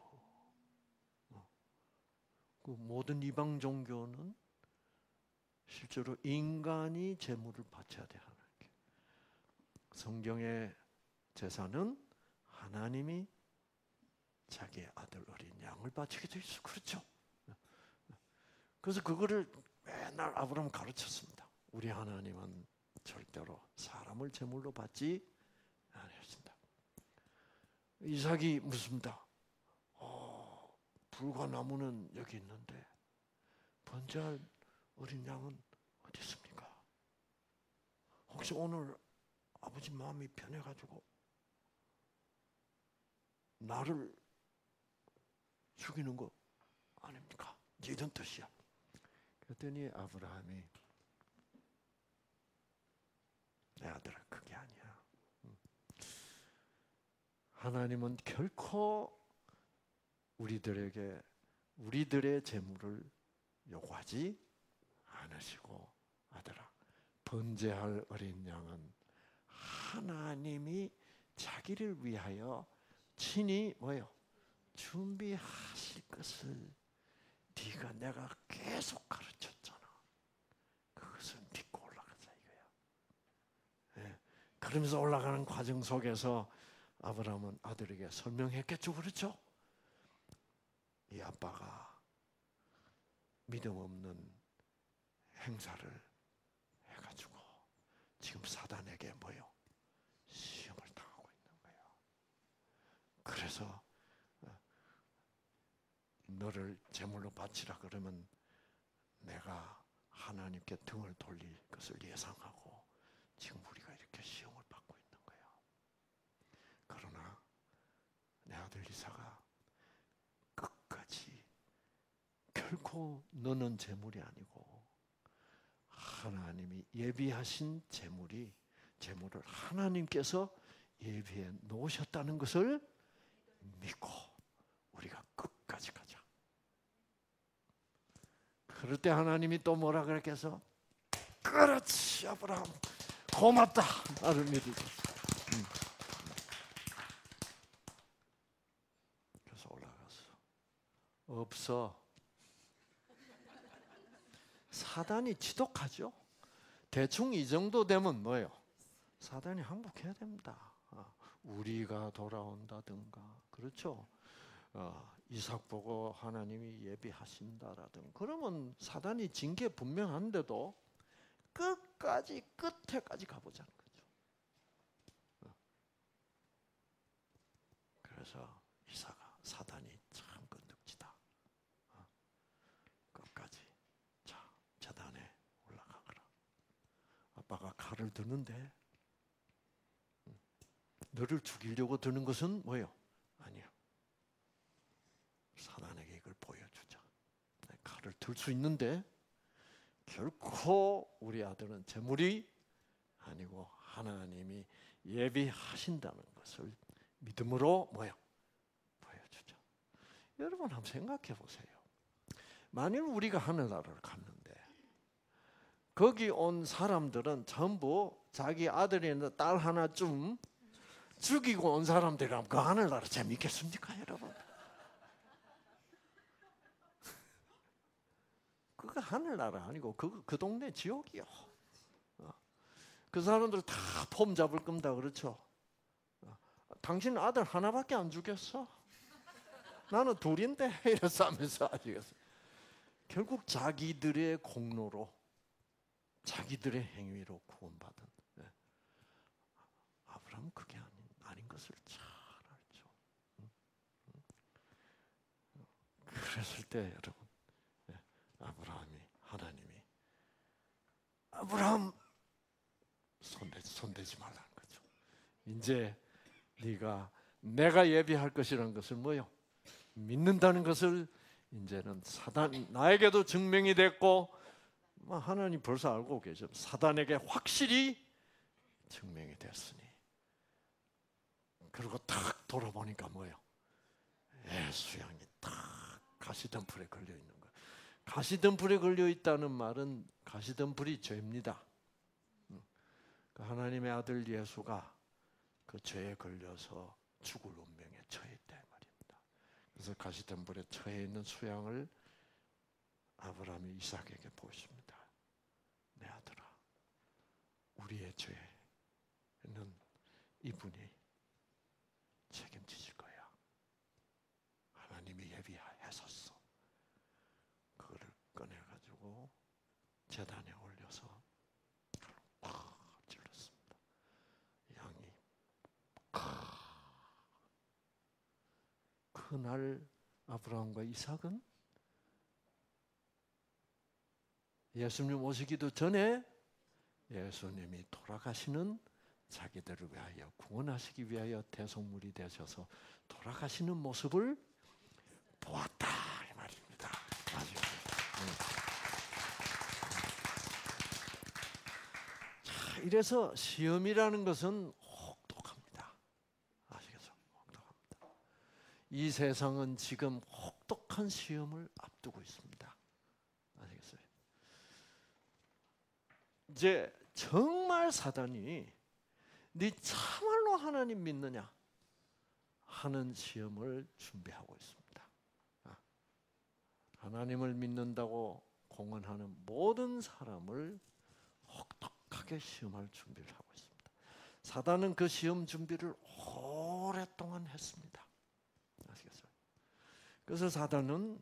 그 모든 이방 종교는 실제로 인간이 제물을 바쳐야 돼 하나님께. 성경의 제사는 하나님이 자기의 아들 어린 양을 바치게 돼 있어. 그렇죠? 그래서 그거를 맨날 아브라함 가르쳤습니다. 우리 하나님은 절대로 사람을 제물로 받지 않으신다. 이삭이 묻습니다. 어, 불과 나무는 여기 있는데 번제할 어린 양은 어디 있습니까? 혹시 오늘 아버지 마음이 변해가지고 나를 죽이는 거 아닙니까? 이런 뜻이야. 그랬더니 아브라함이 내 아들아 그게 아니야. 하나님은 결코 우리들에게 우리들의 재물을 요구하지 않으시고 아들아 번제할 어린 양은 하나님이 자기를 위하여 친히 뭐요? 준비하실 것을 네가 내가 계속 가르쳤잖아. 그것을 믿고 올라가자 이거야. 네. 그러면서 올라가는 과정 속에서 아브라함은 아들에게 설명했겠죠. 그렇죠? 이 아빠가 믿음 없는 행사를 해가지고 지금 사단에게 뭐요? 시험을 당하고 있는 거예요. 그래서 너를 제물로 바치라 그러면 내가 하나님께 등을 돌릴 것을 예상하고 지금 우리가 이렇게 시험을 받고 있는 거예요. 그러나 내 아들 이삭아 끝까지 결코 너는 제물이 아니고 하나님이 예비하신 제물이 제물을 하나님께서 예비해 놓으셨다는 것을 믿고 우리가 끝까지 가자. 그럴 때 하나님이 또 뭐라 그랬겠어? 그렇지 아브라함 고맙다. 나를 믿으고. 응. 그래서 올라가서 없어. 사단이 지독하죠. 대충 이 정도 되면 뭐예요? 사단이 항복해야 됩니다. 우리가 돌아온다든가 그렇죠. 어, 이삭 보고 하나님이 예비하신다라든 그러면 사단이 징계 분명한데도 끝까지 끝에까지 가보자는 거죠. 어. 그래서 이삭아 사단이 참 건덕지다. 어. 끝까지 자 제단에 올라가거라. 아빠가 칼을 드는데 음. 너를 죽이려고 드는 것은 뭐예요? 아니야. 사단에게 이걸 보여주자. 칼을 들 수 있는데 결코 우리 아들은 재물이 아니고 하나님이 예비하신다는 것을 믿음으로 뭐요? 보여주죠. 여러분 한번 생각해 보세요. 만일 우리가 하늘나라를 갔는데 거기 온 사람들은 전부 자기 아들이나 딸 하나쯤 죽이고 온 사람들이라면 그 하늘나라 재밌겠습니까, 여러분? 그거 하늘나라 아니고 그, 그 동네 지옥이요. 그 사람들 다 폼 잡을 겁니다. 그렇죠? 당신 아들 하나밖에 안 죽였어? 나는 둘인데 이래서 하면서 아시겠어요? 결국 자기들의 공로로 자기들의 행위로 구원받은 네. 아브라함은 그게 아닌, 아닌 것을 잘 알죠. 그랬을 때 여러분 네. 아브라함이 하나님이 아브라함 손대지, 손대지 말라는 거죠. 이제 네가 내가 예비할 것이라는 것을 뭐요? 믿는다는 것을 이제는 사단 나에게도 증명이 됐고 하나님 벌써 알고 계죠. 사단에게 확실히 증명이 됐으니 그리고 탁 돌아보니까 뭐예요? 예수양이 탁 가시덤불에 걸려 있는 거예요. 가시덤불에 걸려 있다는 말은 가시덤불이 죄입니다. 하나님의 아들 예수가 그 죄에 걸려서 죽을 운명에 처했다 말입니다. 그래서 가시덤불에 처해 있는 수양을 아브라함이 이삭에게 보십니다. 내 아들아, 우리의 죄는 이분이 책임지실 거야. 하나님이 예비하셨어. 그거를 꺼내가지고 제단에 올려서 팍 찔렀습니다. 양이 그날 아브라함과 이삭은 예수님 오시기도 전에 예수님이 돌아가시는 자기들을 위하여 구원하시기 위하여 대속물이 되셔서 돌아가시는 모습을 보았다 이 말입니다. 자, 이래서 시험이라는 것은 혹독합니다. 아시겠죠? 혹독합니다. 이 세상은 지금 혹독한 시험을 앞두고 있습니다. 아시겠어요? 이제 정말 사단이 네 참말로 하나님 믿느냐 하는 시험을 준비하고 있습니다. 하나님을 믿는다고 공언하는 모든 사람을 혹독하게 시험할 준비를 하고 있습니다. 사단은 그 시험 준비를 오랫동안 했습니다. 아시겠어요? 그래서 사단은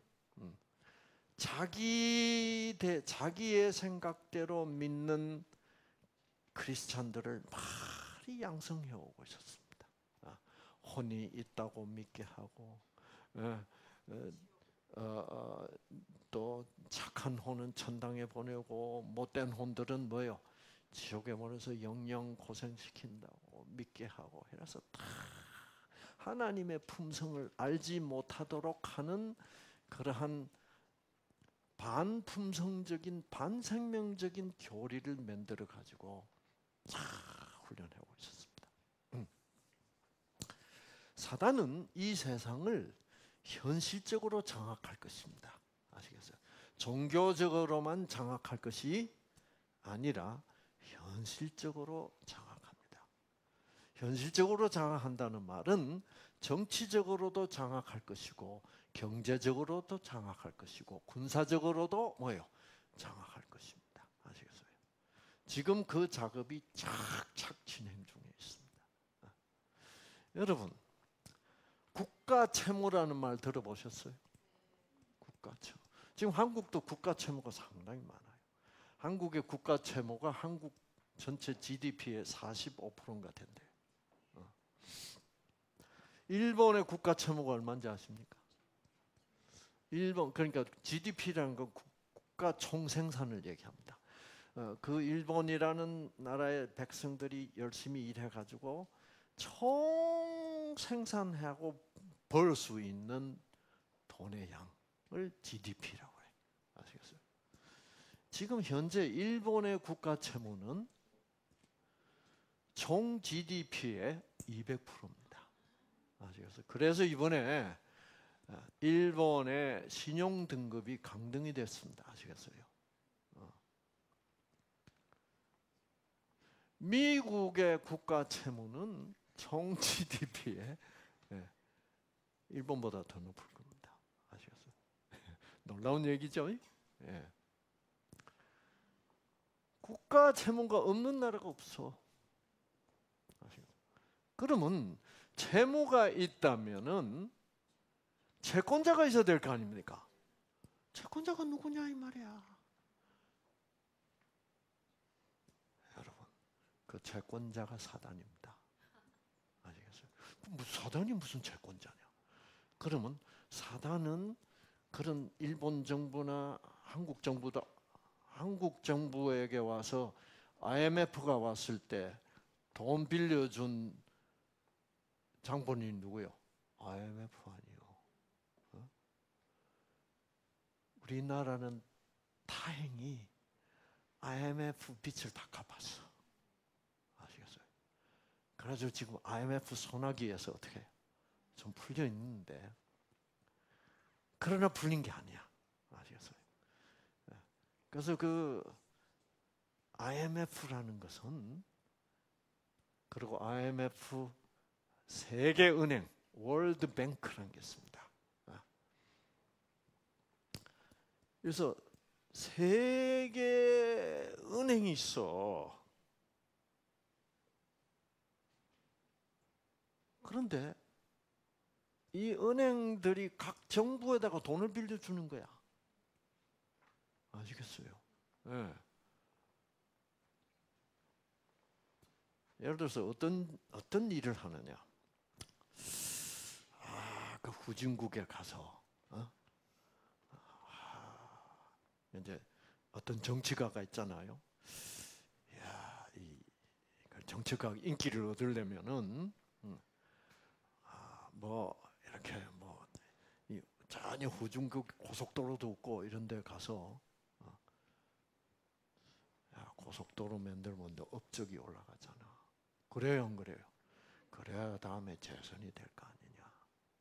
자기 대, 자기의 생각대로 믿는 크리스찬들을 많이 양성해 오고 있었습니다. 혼이 있다고 믿게 하고 어, 어, 또 착한 혼은 천당에 보내고 못된 혼들은 뭐요? 지옥에 보내서 영영 고생시킨다고 믿게 하고 해서 다 하나님의 품성을 알지 못하도록 하는 그러한 반품성적인 반생명적인 교리를 만들어 가지고 잘 훈련하고 있었습니다. 음. 사단은 이 세상을 현실적으로 장악할 것입니다. 아시겠어요? 종교적으로만 장악할 것이 아니라 현실적으로 장악합니다. 현실적으로 장악한다는 말은 정치적으로도 장악할 것이고 경제적으로도 장악할 것이고 군사적으로도 뭐요? 장악할 것입니다. 아시겠어요? 지금 그 작업이 착착 진행 중에 있습니다. 여러분, 국가 채무라는 말 들어보셨어요? 국가 채무. 지금 한국도 국가 채무가 상당히 많아요. 한국의 국가 채무가 한국 전체 지디피의 사십오 퍼센트가 된대요. 일본의 국가 채무가 얼마인지 아십니까? 일본, 그러니까 지디피라는 건 국가 총생산을 얘기합니다. 어, 그 일본이라는 나라의 백성들이 열심히 일해가지고 총 생산하고 벌 수 있는 돈의 양을 지디피라고 해요. 아시겠어요? 지금 현재 일본의 국가 채무는 총 지디피의 이백 퍼센트입니다. 아시겠어요? 그래서 이번에 일본의 신용 등급이 강등이 됐습니다. 아시겠어요? 미국의 국가 채무는 총 지디피의 일본보다 더 높을 겁니다. 아시겠어요? 놀라운 얘기죠? 예. 국가 채무가 없는 나라가 없어. 아시겠어요? 그러면 채무가 있다면은 채권자가 있어야 될 거 아닙니까? 채권자가 누구냐 이 말이야. 여러분, 그 채권자가 사단입니다. 아시겠어요? 무슨 사단이 무슨 채권자냐? 그러면 사단은 그런 일본 정부나 한국 정부도 한국 정부에게 와서 아이엠에프가 왔을 때 돈 빌려준 장본인이 누구요? 아이엠에프 아니요. 어? 우리나라는 다행히 아이엠에프 빚을 다 갚았어. 아시겠어요? 그래서 지금 아이엠에프 소나기에서 어떻게 좀 풀려 있는데, 그러나 풀린 게 아니야. 아시겠어요? 그래서 그 아이엠에프라는 것은, 그리고 아이엠에프 세계은행, 월드뱅크라는 게 있습니다. 그래서 세계은행이 있어. 그런데 이 은행들이 각 정부에다가 돈을 빌려주는 거야. 아시겠어요? 네. 예를 들어서 어떤 어떤 일을 하느냐? 아, 그 후진국에 가서 어? 아, 이제 어떤 정치가가 있잖아요. 야, 이 정치가 인기를 얻으려면은 음, 아, 뭐 이렇게 뭐 이 전혀 후진국 고속도로도 없고 이런데 가서 어, 야, 고속도로 만들면 너 업적이 올라가잖아. 그래요, 안 그래요? 그래야 다음에 재선이 될 거 아니냐.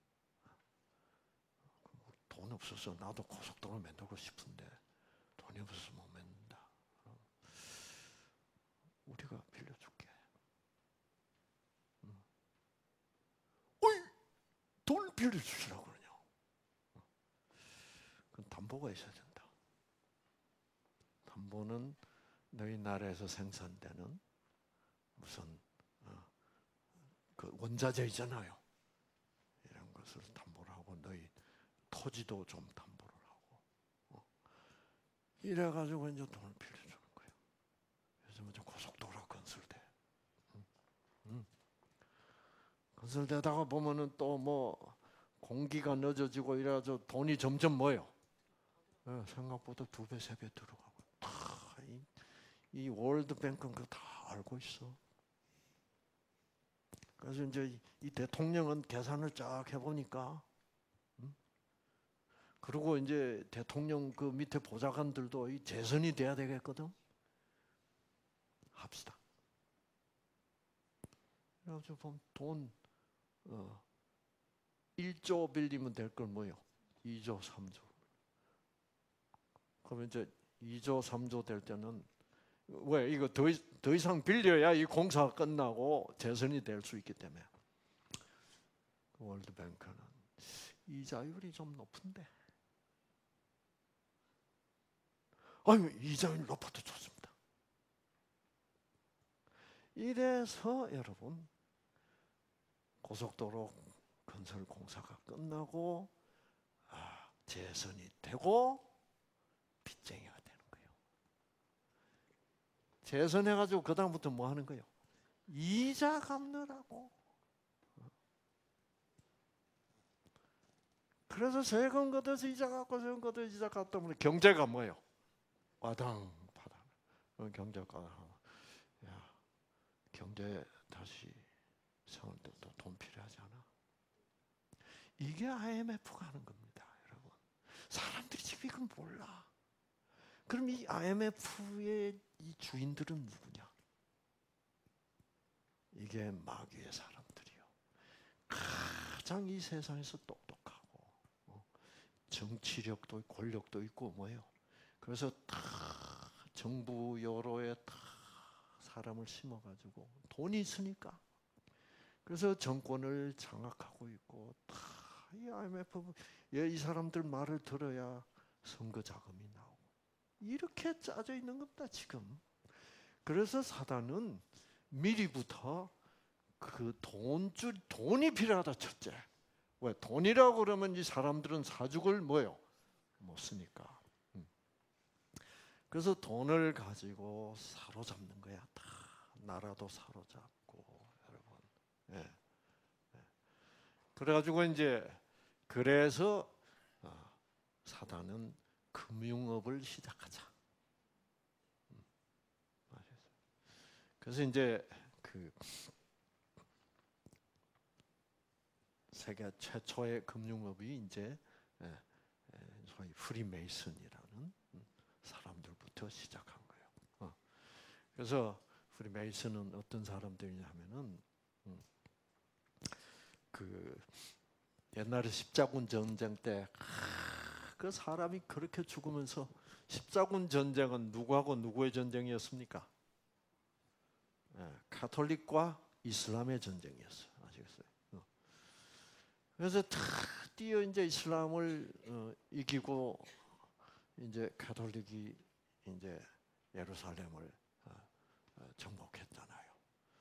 돈 없어서 나도 고속도로 만들고 싶은데 돈이 없어서 못 만든다. 우리가 빌려줄게. 어이, 돈 빌려주시라고 그러냐. 그건 담보가 있어야 된다. 담보는 너희 나라에서 생산되는 무슨 그 원자재 있잖아요. 이런 것을 담보를 하고 너희 토지도 좀 담보를 하고 어. 이래가지고 이제 돈을 빌려주는 거예요. 요즘 이제 고속도로 건설돼. 응. 응. 건설되다가 보면은 또 뭐 공기가 늦어지고 이래가지고 돈이 점점 뭐요? 네, 생각보다 두 배, 세 배 들어가고 다 이, 이 월드뱅크는 그거 다 알고 있어. 그래서 이제 이 대통령은 계산을 쫙 해보니까, 음? 그리고 이제 대통령 그 밑에 보좌관들도 이 재선이 돼야 되겠거든. 합시다. 그래가지고 보면 돈 어, 일조 빌리면 될 걸 뭐요? 이조, 삼조. 그러면 이제 이조, 삼조 될 때는 왜 이거 더, 더 이상 빌려야 이 공사가 끝나고 재선이 될 수 있기 때문에. 월드뱅크는 이자율이 좀 높은데, 아유 이자율 높아도 좋습니다. 이래서 여러분 고속도로 건설 공사가 끝나고 아, 재선이 되고 빚쟁이가 되는 거예요. 재선해가지고 그 다음부터 뭐 하는 거예요? 이자 갚느라고. 그래서 세금 걷어서 이자 갚고 세금 걷어서 이자 갚다 보면 경제가 뭐예요? 와당 파당. 경제가 야 경제 다시 세울 때도 돈 필요하지 않아? 이게 아이엠에프가 하는 겁니다, 여러분. 사람들이 지금 이걸 몰라. 그럼 이 아이엠에프의 이 주인들은 누구냐? 이게 마귀의 사람들이요. 가장 이 세상에서 똑똑하고 정치력도 권력도 있고 뭐예요. 그래서 다 정부 여로에 다 사람을 심어가지고 돈이 있으니까 그래서 정권을 장악하고 있고 다 이 아이엠에프 이 사람들 말을 들어야 선거 자금이 나오고 이렇게 짜져 있는 겁니다 지금. 그래서 사단은 미리부터 그 돈줄 돈이 필요하다 첫째. 왜 돈이라고 그러면 이 사람들은 사죽을 뭐요 못 쓰니까. 그래서 돈을 가지고 사로잡는 거야. 다 나라도 사로잡고 여러분. 예. 예. 그래가지고 이제 그래서 사단은 금융업을 시작하자. 그래서 이제 그 세계 최초의 금융업이 이제 소위 프리메이슨이라는 사람들부터 시작한 거예요. 그래서 프리메이슨은 어떤 사람들이냐면은 그 옛날에 십자군 전쟁 때 그 사람이 그렇게 죽으면서 십자군 전쟁은 누구하고 누구의 전쟁이었습니까? 가톨릭과 이슬람의 전쟁이었어요. 아시겠어요? 그래서 드디어 이제 이슬람을 어, 이기고 이제 가톨릭이 이제 예루살렘을 어, 어, 정복했잖아요.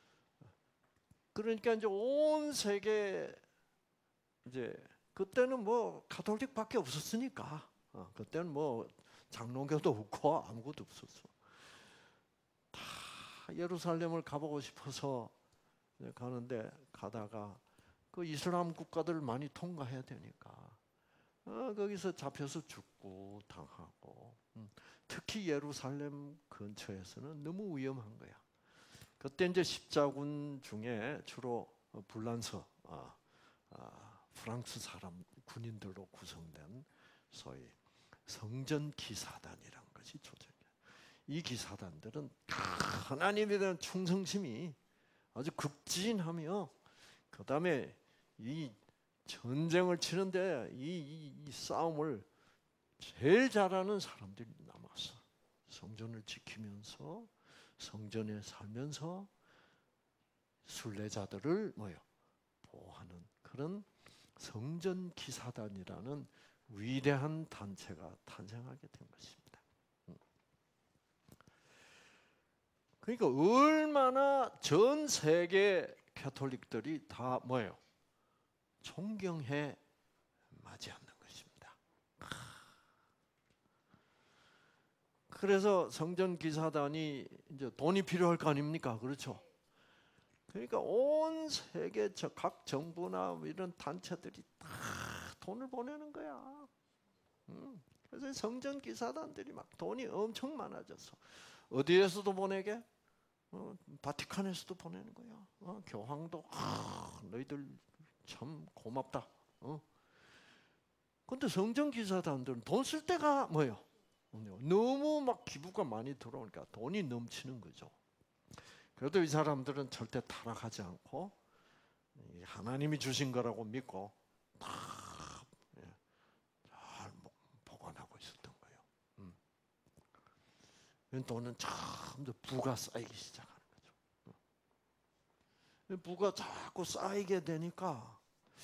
그러니까 이제 온 세계 이제 그때는 뭐 가톨릭밖에 없었으니까 어, 그때는 뭐 장로교도 없고 아무것도 없었어. 다 예루살렘을 가보고 싶어서 가는데 가다가 그 이슬람 국가들 많이 통과해야 되니까 어, 거기서 잡혀서 죽고 당하고 음, 특히 예루살렘 근처에서는 너무 위험한 거야. 그때 이제 십자군 중에 주로 불란서 아, 아, 프랑스 사람 군인들로 구성된 소위 성전 기사단이란 것이 조직이에요. 이 기사단들은 하나님에 대한 충성심이 아주 극진하며 그 다음에 이 전쟁을 치는데 이, 이, 이 싸움을 제일 잘하는 사람들이 남았어. 성전을 지키면서 성전에 살면서 순례자들을 뭐요 보호하는 그런 성전 기사단이라는 위대한 단체가 탄생하게 된 것입니다. 그러니까 얼마나 전 세계 가톨릭들이 다 뭐예요? 존경해 맞이하는 것입니다. 그래서 성전 기사단이 이제 돈이 필요할 거 아닙니까? 그렇죠? 그러니까 온 세계 각 정부나 이런 단체들이 다 돈을 보내는 거야. 그래서 성전 기사단들이 막 돈이 엄청 많아졌어. 어디에서도 보내게? 어, 바티칸에서도 보내는 거야. 어, 교황도 아, 너희들 참 고맙다. 어. 근데 성전 기사단들은 돈 쓸 데가 뭐예요? 너무 막 기부가 많이 들어오니까 돈이 넘치는 거죠. 그래도 이 사람들은 절대 타락하지 않고 하나님이 주신 거라고 믿고 다 잘 보관하고 있었던 거예요. 음. 돈은 점점 부가 쌓이기 시작하는 거죠. 부가 자꾸 쌓이게 되니까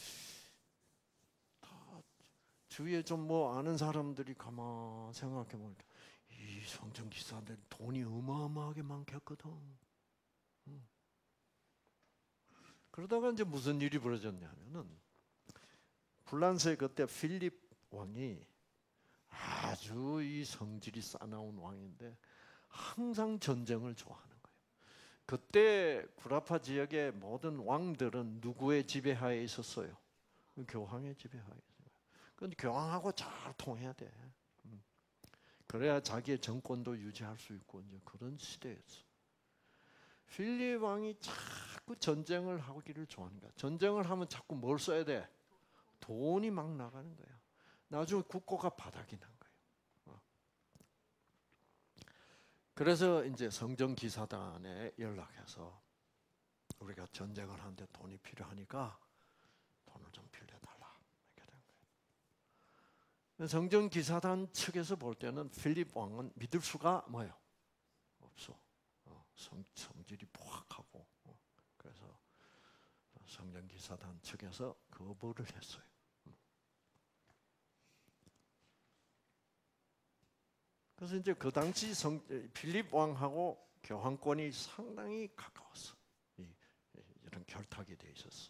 다 주위에 좀 뭐 아는 사람들이 가만 생각해 보니까 이 성전 기사들 돈이 어마어마하게 많겠거든. 그러다가 이제 무슨 일이 벌어졌냐면은 불란서의 그때 필립 왕이 아주 이 성질이 싸나운 왕인데 항상 전쟁을 좋아하는 거예요. 그때 구라파 지역의 모든 왕들은 누구의 지배하에 있었어요? 교황의 지배하에 있어요. 그런데 교황하고 잘 통해야 돼. 그래야 자기의 정권도 유지할 수 있고 이제 그런 시대였어. 필립 왕이 자꾸 전쟁을 하기를 좋아하는 거야. 전쟁을 하면 자꾸 뭘 써야 돼? 돈이 막 나가는 거야. 나중에 국고가 바닥이 난 거예요. 그래서 이제 성전 기사단에 연락해서 우리가 전쟁을 하는데 돈이 필요하니까 돈을 좀 빌려달라 이렇게 된 거예요. 성전 기사단 측에서 볼 때는 필립 왕은 믿을 수가 뭐예요? 없어. 어, 성, 성질이 포악하고 어, 그래서 성전 기사단 측에서 거부를 했어요. 그래서 이제 그 당시 성, 필립 왕하고 교황권이 상당히 가까웠어. 이, 이런 결탁이 돼 있었어.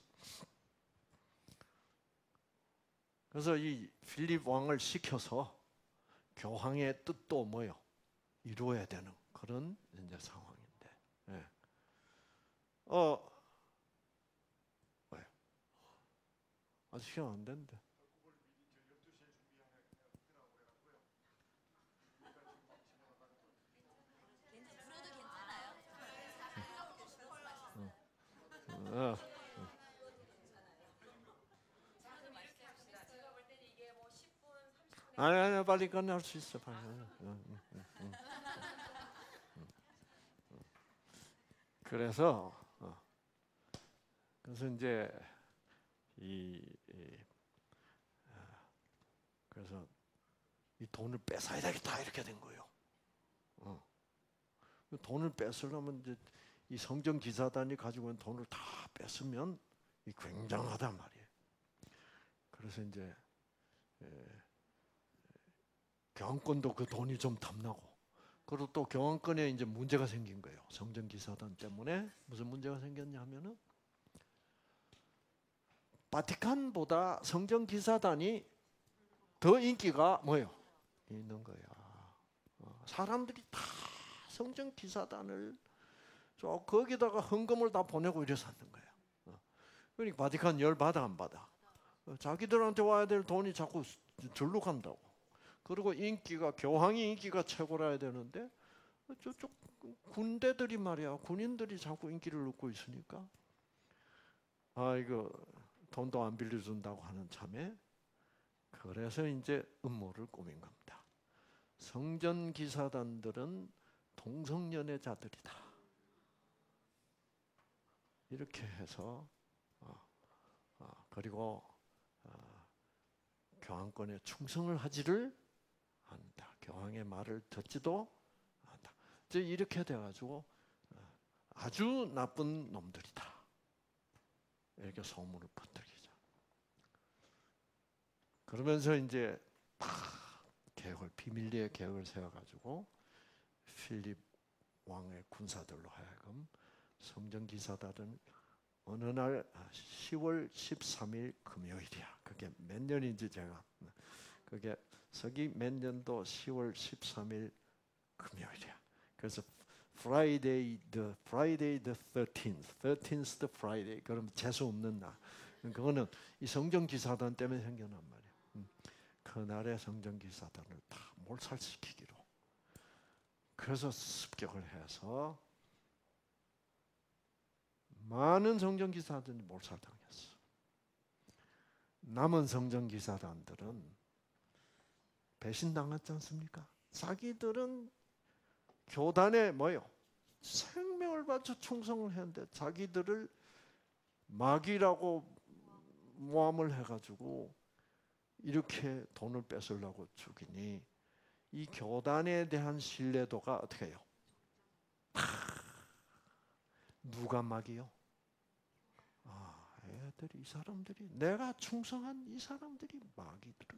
그래서 이 필립 왕을 시켜서 교황의 뜻도 뭐요? 이루어야 되는 그런 이제 상황인데. 예. 어, 왜? 아직 시간 안 됐는데. 어. 아니 아니 빨리 끝낼 수 있어. 빨리. 응, 응, 응, 응. 그래서 어. 그래서 이제 이, 이 그래서 이 돈을 뺏어야 되겠다 이렇게 된 거예요. 어. 돈을 뺏으려면 이제 이 성전 기사단이 가지고 있는 돈을 다 뺏으면 이 굉장하단 말이에요. 그래서 이제 에, 교황권도 그 돈이 좀 탐나고, 그리고 또 교황권에 이제 문제가 생긴 거예요. 성전 기사단 때문에 무슨 문제가 생겼냐면은 바티칸보다 성전 기사단이 더 인기가 뭐예요? 있는 거야. 사람들이 다 성전 기사단을 저 거기다가 헌금을 다 보내고 이래서 하는 거야. 그러니까 바티칸 열 받아 안 받아? 자기들한테 와야 될 돈이 자꾸 절로 간다고. 그리고 인기가 교황이 인기가 최고라야 되는데 저쪽 군대들이 말이야, 군인들이 자꾸 인기를 얻고 있으니까 아 이거 돈도 안 빌려준다고 하는 참에, 그래서 이제 음모를 꾸민 겁니다. 성전 기사단들은 동성연애자들이다. 이렇게 해서 어, 어, 그리고 어, 교황권에 충성을 하지를 않는다. 교황의 말을 듣지도 않는다. 이제 이렇게 돼가지고 어, 아주 나쁜 놈들이다. 이렇게 소문을 퍼뜨리죠. 그러면서 이제 다 계획을 비밀리에 계획을 세워가지고 필립 왕의 군사들로 하여금 성전 기사단은 어느 날 시월 십삼일 금요일이야. 그게 몇 년인지 제가 그게 서기 몇 년도 시월 십삼일 금요일이야. 그래서 Friday the Friday the thirteenth, thirteenth Friday. 그럼 재수 없는 날. 그거는 이 성전 기사단 때문에 생겨난 말이야. 그날의 성전 기사단을 다 몰살시키기로. 그래서 습격을 해서 많은 성전 기사단이 몰살당했어. 남은 성전 기사단들은 배신당했지 않습니까? 자기들은 교단에 뭐요? 생명을 바쳐 충성을 했는데 자기들을 마귀라고 모함을 해가지고 이렇게 돈을 뺏으려고 죽이니 이 교단에 대한 신뢰도가 어떻게 해요? 누가 마귀요? 아, 애들이 이 사람들이 내가 충성한 이 사람들이 마귀들을.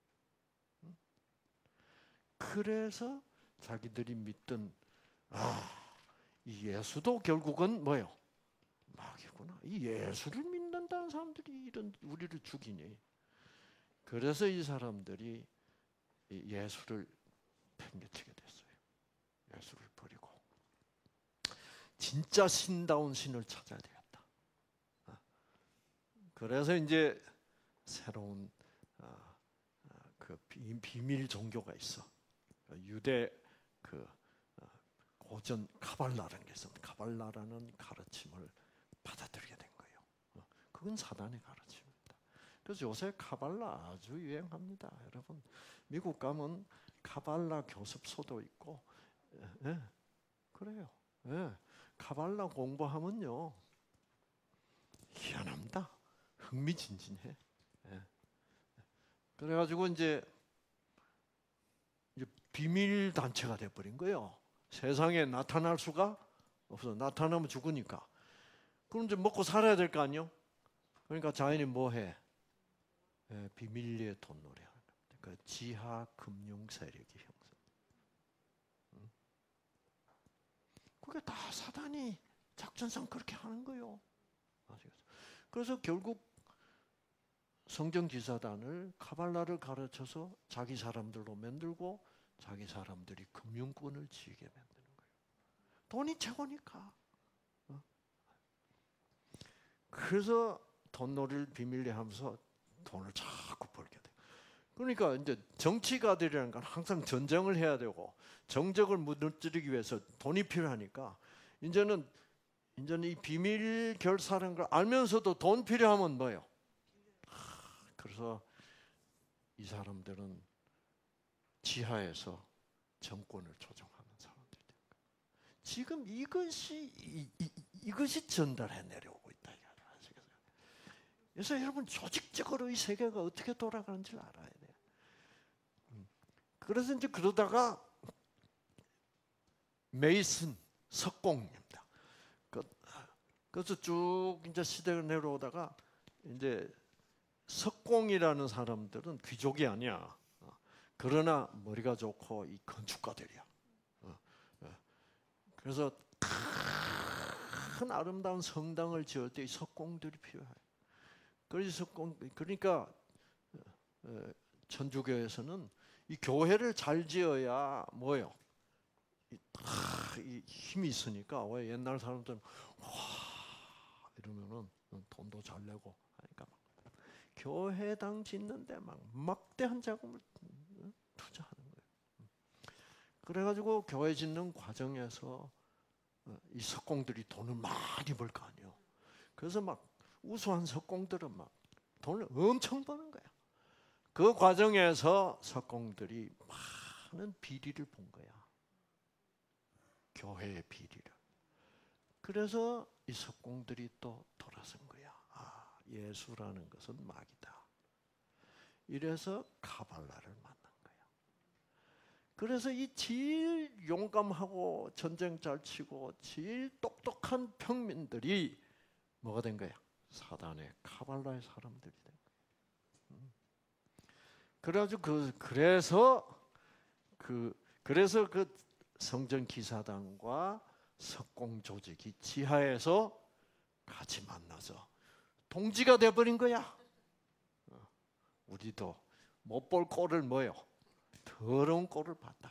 그래서 자기들이 믿던 아, 이 예수도 결국은 뭐요? 마귀구나. 이 예수를 믿는다는 사람들이 이런 우리를 죽이니. 그래서 이 사람들이 예수를 팽개치게 됐어요. 예수를 버리고 진짜 신다운 신을 찾아야 되겠다. 그래서 이제 새로운 그 비밀 종교가 있어. 유대 그 고전 카발라라는 게 있습니다. 카발라라는 가르침을 받아들이게 된 거예요. 그건 사단의 가르침입니다. 그래서 요새 카발라 아주 유행합니다. 여러분 미국 가면 카발라 교습소도 있고 예, 그래요. 예, 카발라 공부하면요 희한합니다. 흥미진진해. 예. 그래가지고 이제, 이제 비밀 단체가 돼버린 거예요. 세상에 나타날 수가 없어. 나타나면 죽으니까. 그럼 이제 먹고 살아야 될 거 아니요? 그러니까 자연이 뭐 해? 예, 비밀리에 돈놀이 하는 겁니다. 그러니까 지하 금융 세력이 형성. 음? 그게 다 사단이 작전상 그렇게 하는 거예요. 아시겠어요? 그래서 결국 성전 기사단을 카발라를 가르쳐서 자기 사람들로 만들고 자기 사람들이 금융권을 쥐게 만드는 거예요. 돈이 최고니까. 어? 그래서 돈놀이를 비밀리에 하면서 돈을 자꾸 벌게 돼. 그러니까 이제 정치가들이라는 건 항상 전쟁을 해야 되고 정적을 무너뜨리기 위해서 돈이 필요하니까 이제는 이제는 이 비밀 결사라는 걸 알면서도 돈 필요하면 뭐예요? 그래서 이 사람들은 지하에서 정권을 조정하는 사람들이 된 거예요. 지금 이것이 이, 이, 이것이 전달해 내려오고 있다. 아시겠어요? 그래서 여러분 조직적으로 이 세계가 어떻게 돌아가는지를 알아야 돼요. 그래서 이제 그러다가 메이슨 석공입니다. 그래서 쭉 이제 시대가 내려오다가 이제 석공이라는 사람들은 귀족이 아니야. 그러나 머리가 좋고 이 건축가들이야. 그래서 큰 아름다운 성당을 지을 때 이 석공들이 필요해. 그래서 석공 그러니까 천주교에서는 이 교회를 잘 지어야 뭐요? 이, 이 힘이 있으니까 왜 옛날 사람들은 와 이러면은 돈도 잘 내고 하니까 막 교회당 짓는데 막 막대한 자금을 투자하는 거예요. 그래가지고 교회 짓는 과정에서 이 석공들이 돈을 많이 벌 거 아니에요. 그래서 막 우수한 석공들은 막 돈을 엄청 버는 거야. 그 과정에서 석공들이 많은 비리를 본 거야. 교회의 비리를. 그래서 이 석공들이 또 돌아선 거야. 아, 예수라는 것은 마귀다. 이래서 카발라를 만난 거야. 그래서 이 제일 용감하고 전쟁 잘 치고 제일 똑똑한 평민들이 뭐가 된 거야? 사단의 카발라의 사람들이 된 거야. 그래가지고 그 그래서 그 그래서 그 성전 기사단과 석공 조직이 지하에서 같이 만나서 동지가 돼버린 거야. 우리도 못 볼 꼴을 뭐요? 더러운 꼴을 봤다.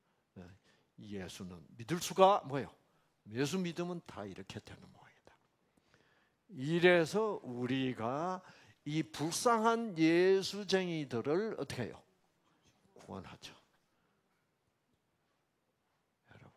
예수는 믿을 수가 뭐요? 예수 믿으면 다 이렇게 되는 모양이다. 이래서 우리가 이 불쌍한 예수쟁이들을 어떻게 해요? 구원하죠. 여러분.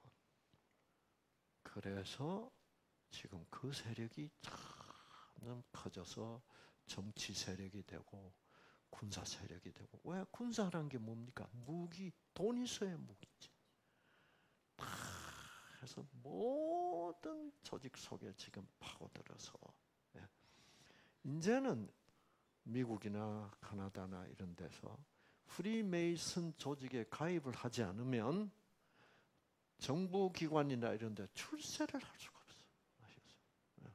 그래서 지금 그 세력이 참 커져서 정치 세력이 되고 군사 세력이 되고. 왜? 군사라는 게 뭡니까? 무기, 돈 있어야 무기지. 다 해서 모든 조직 속에 지금 파고들어서 예. 이제는 미국이나 캐나다나 이런 데서 프리메이슨 조직에 가입을 하지 않으면 정부 기관이나 이런 데 출세를 할 수가 없어요. 아시겠어요? 예.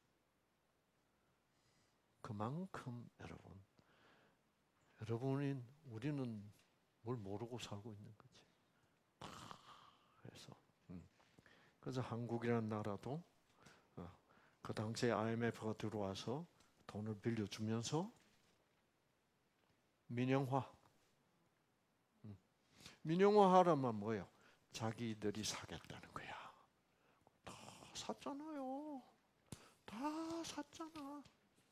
그만큼 여러분 여러분이 우리는 뭘 모르고 살고 있는 거지. 그래서 음. 그래서 한국이라는 나라도 어, 그 당시에 아이엠에프가 들어와서 돈을 빌려주면서 민영화, 음. 민영화하라면 뭐예요? 자기들이 사겠다는 거야. 다 샀잖아요. 다 샀잖아.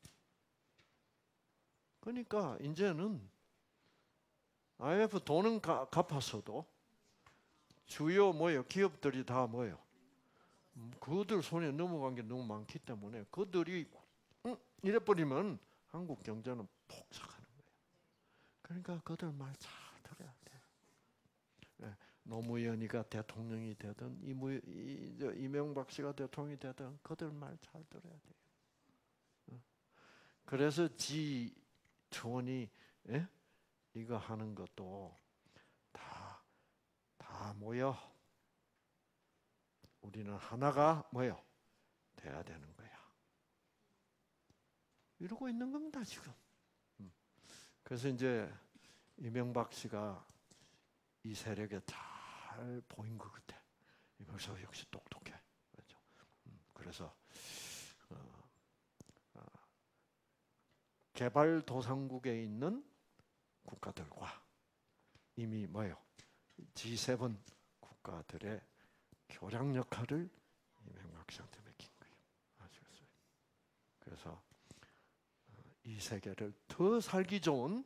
그러니까 이제는 아이엠에프 돈은 가, 갚았어도 주요 뭐예요? 기업들이 다 뭐예요? 그들 손에 넘어간 게 너무 많기 때문에 그들이 응? 이래버리면 한국 경제는 폭삭하는 거예요. 그러니까 그들 말 잘 들어야 돼. 네. 노무현이가 대통령이 되든 이무, 이, 저, 이명박 씨가 대통령이 되든 그들 말 잘 들어야 돼요. 그래서 지촌이 예? 이거 하는 것도 다, 다 모여 우리는 하나가 뭐요? 돼야 되는 거야. 이러고 있는 겁니다 지금. 그래서 이제 이명박 씨가 이 세력에 잘 보인 것 같아. 이명박 역시 똑똑해. 그렇죠? 그래서 어, 어, 개발도상국에 있는 국가들과 이미 뭐요? 지 세븐 국가들의 교량 역할을 이명박 씨한테 맡긴 거예요. 아시겠어요? 그래서 이 세계를 더 살기 좋은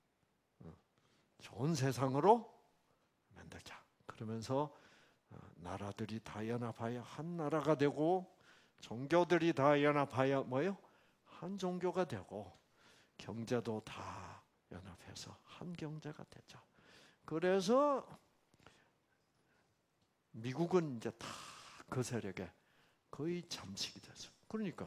좋은 세상으로 만들자. 그러면서 나라들이 다 연합하여 한 나라가 되고 종교들이 다 연합하여 뭐요? 한 종교가 되고 경제도 다 연합해서 한 경제가 되자. 그래서 미국은 이제 다 그 세력에 거의 잠식이 됐어. 그러니까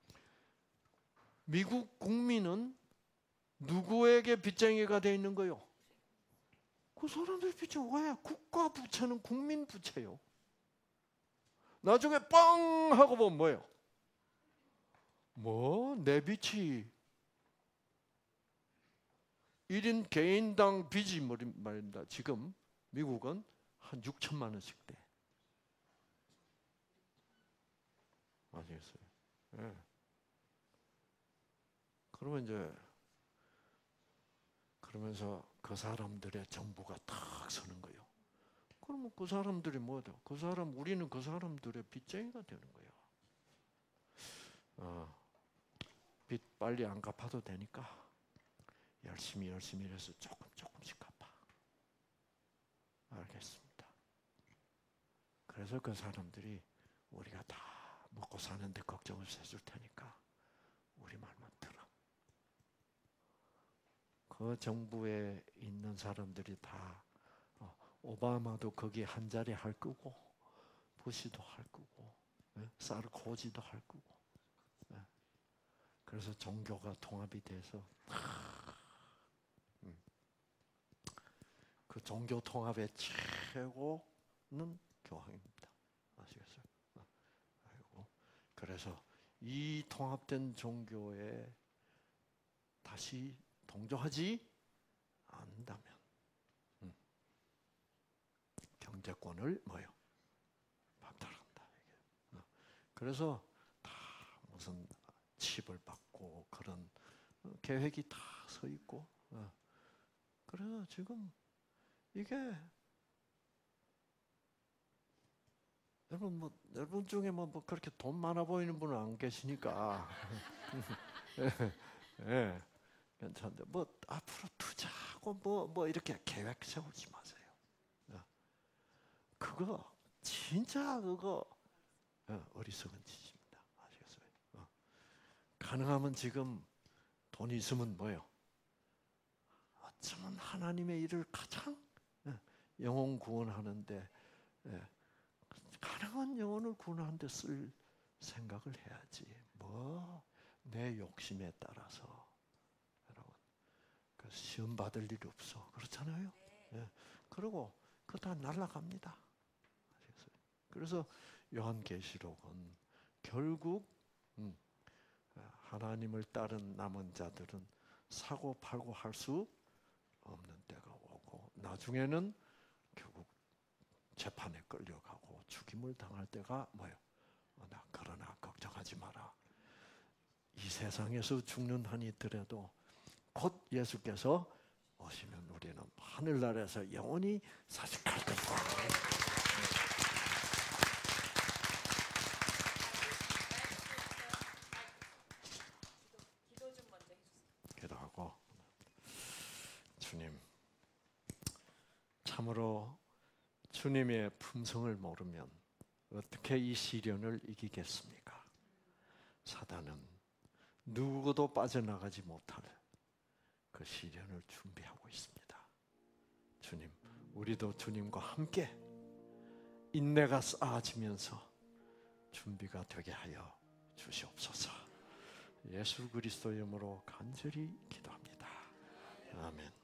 미국 국민은 누구에게 빚쟁이가 돼 있는 거요? 그 사람들 빚쟁이 왜? 국가 부채는 국민 부채요. 나중에 빵 하고 보면 뭐예요? 뭐 내 빚이 일 인 개인당 빚이 말입니다. 지금 미국은 한 육천만 원씩 돼. 아시겠어요? 네. 그러면 이제 그러면서 그 사람들의 정부가 탁 서는 거예요. 그러면 그 사람들이 뭐죠? 그 사람 우리는 그 사람들의 빚쟁이가 되는 거예요. 어, 빚 빨리 안 갚아도 되니까 열심히 열심히 해서 조금 조금씩 갚아. 알겠습니다. 그래서 그 사람들이 우리가 다 먹고 사는데 걱정을 해줄 테니까 우리 말만 들어. 그 정부에 있는 사람들이 다 어, 오바마도 거기 한 자리 할 거고 부시도 할 거고 예? 사르코지도 할 거고 예? 그래서 종교가 통합이 돼서 음. 그 종교 통합의 최고는 교황입니다. 아시겠어요? 어. 아이고. 그래서 이 통합된 종교에 다시 동조하지 않는다면 음. 경제권을 뭐요? 박탈한다. 이게. 어. 그래서 다 무슨 칩을 받고 그런 어, 계획이 다 서 있고 어. 그래서 지금 이게 여러분 뭐 여러분 중에 뭐, 뭐 그렇게 돈 많아 보이는 분은 안 계시니까 예, 예, 괜찮은데 뭐 앞으로 투자하고 뭐 뭐 이렇게 계획 세우지 마세요. 어. 그거 진짜 그거 어, 어리석은 짓입니다. 아시겠어요? 어. 가능하면 지금 돈 있으면 뭐요? 어쩌면 하나님의 일을 가장 영혼 구원하는데 가능한 영혼을 구원하는데 쓸 생각을 해야지. 뭐 내 욕심에 따라서 여러분 그 시험 받을 일이 없어. 그렇잖아요. 예. 그리고 그거 다 날아갑니다. 아시겠어요? 그래서 요한계시록은 결국 음, 하나님을 따른 남은 자들은 사고 팔고 할 수 없는 때가 오고 나중에는 결국 재판에 끌려가고 죽임을 당할 때가 뭐예요? 어, 나 그러나 걱정하지 마라. 이 세상에서 죽는 한이 있더라도 곧 예수께서 오시면 우리는 하늘나라에서 영원히 사직할 것이다. 기도 좀 먼저 해주세요. 기도하고 주님 참으로 주님의 품성을 모르면 어떻게 이 시련을 이기겠습니까? 사단은 누구도 빠져나가지 못할 그 시련을 준비하고 있습니다. 주님, 우리도 주님과 함께 인내가 쌓아지면서 준비가 되게 하여 주시옵소서. 예수 그리스도의 이름으로 간절히 기도합니다. 아멘.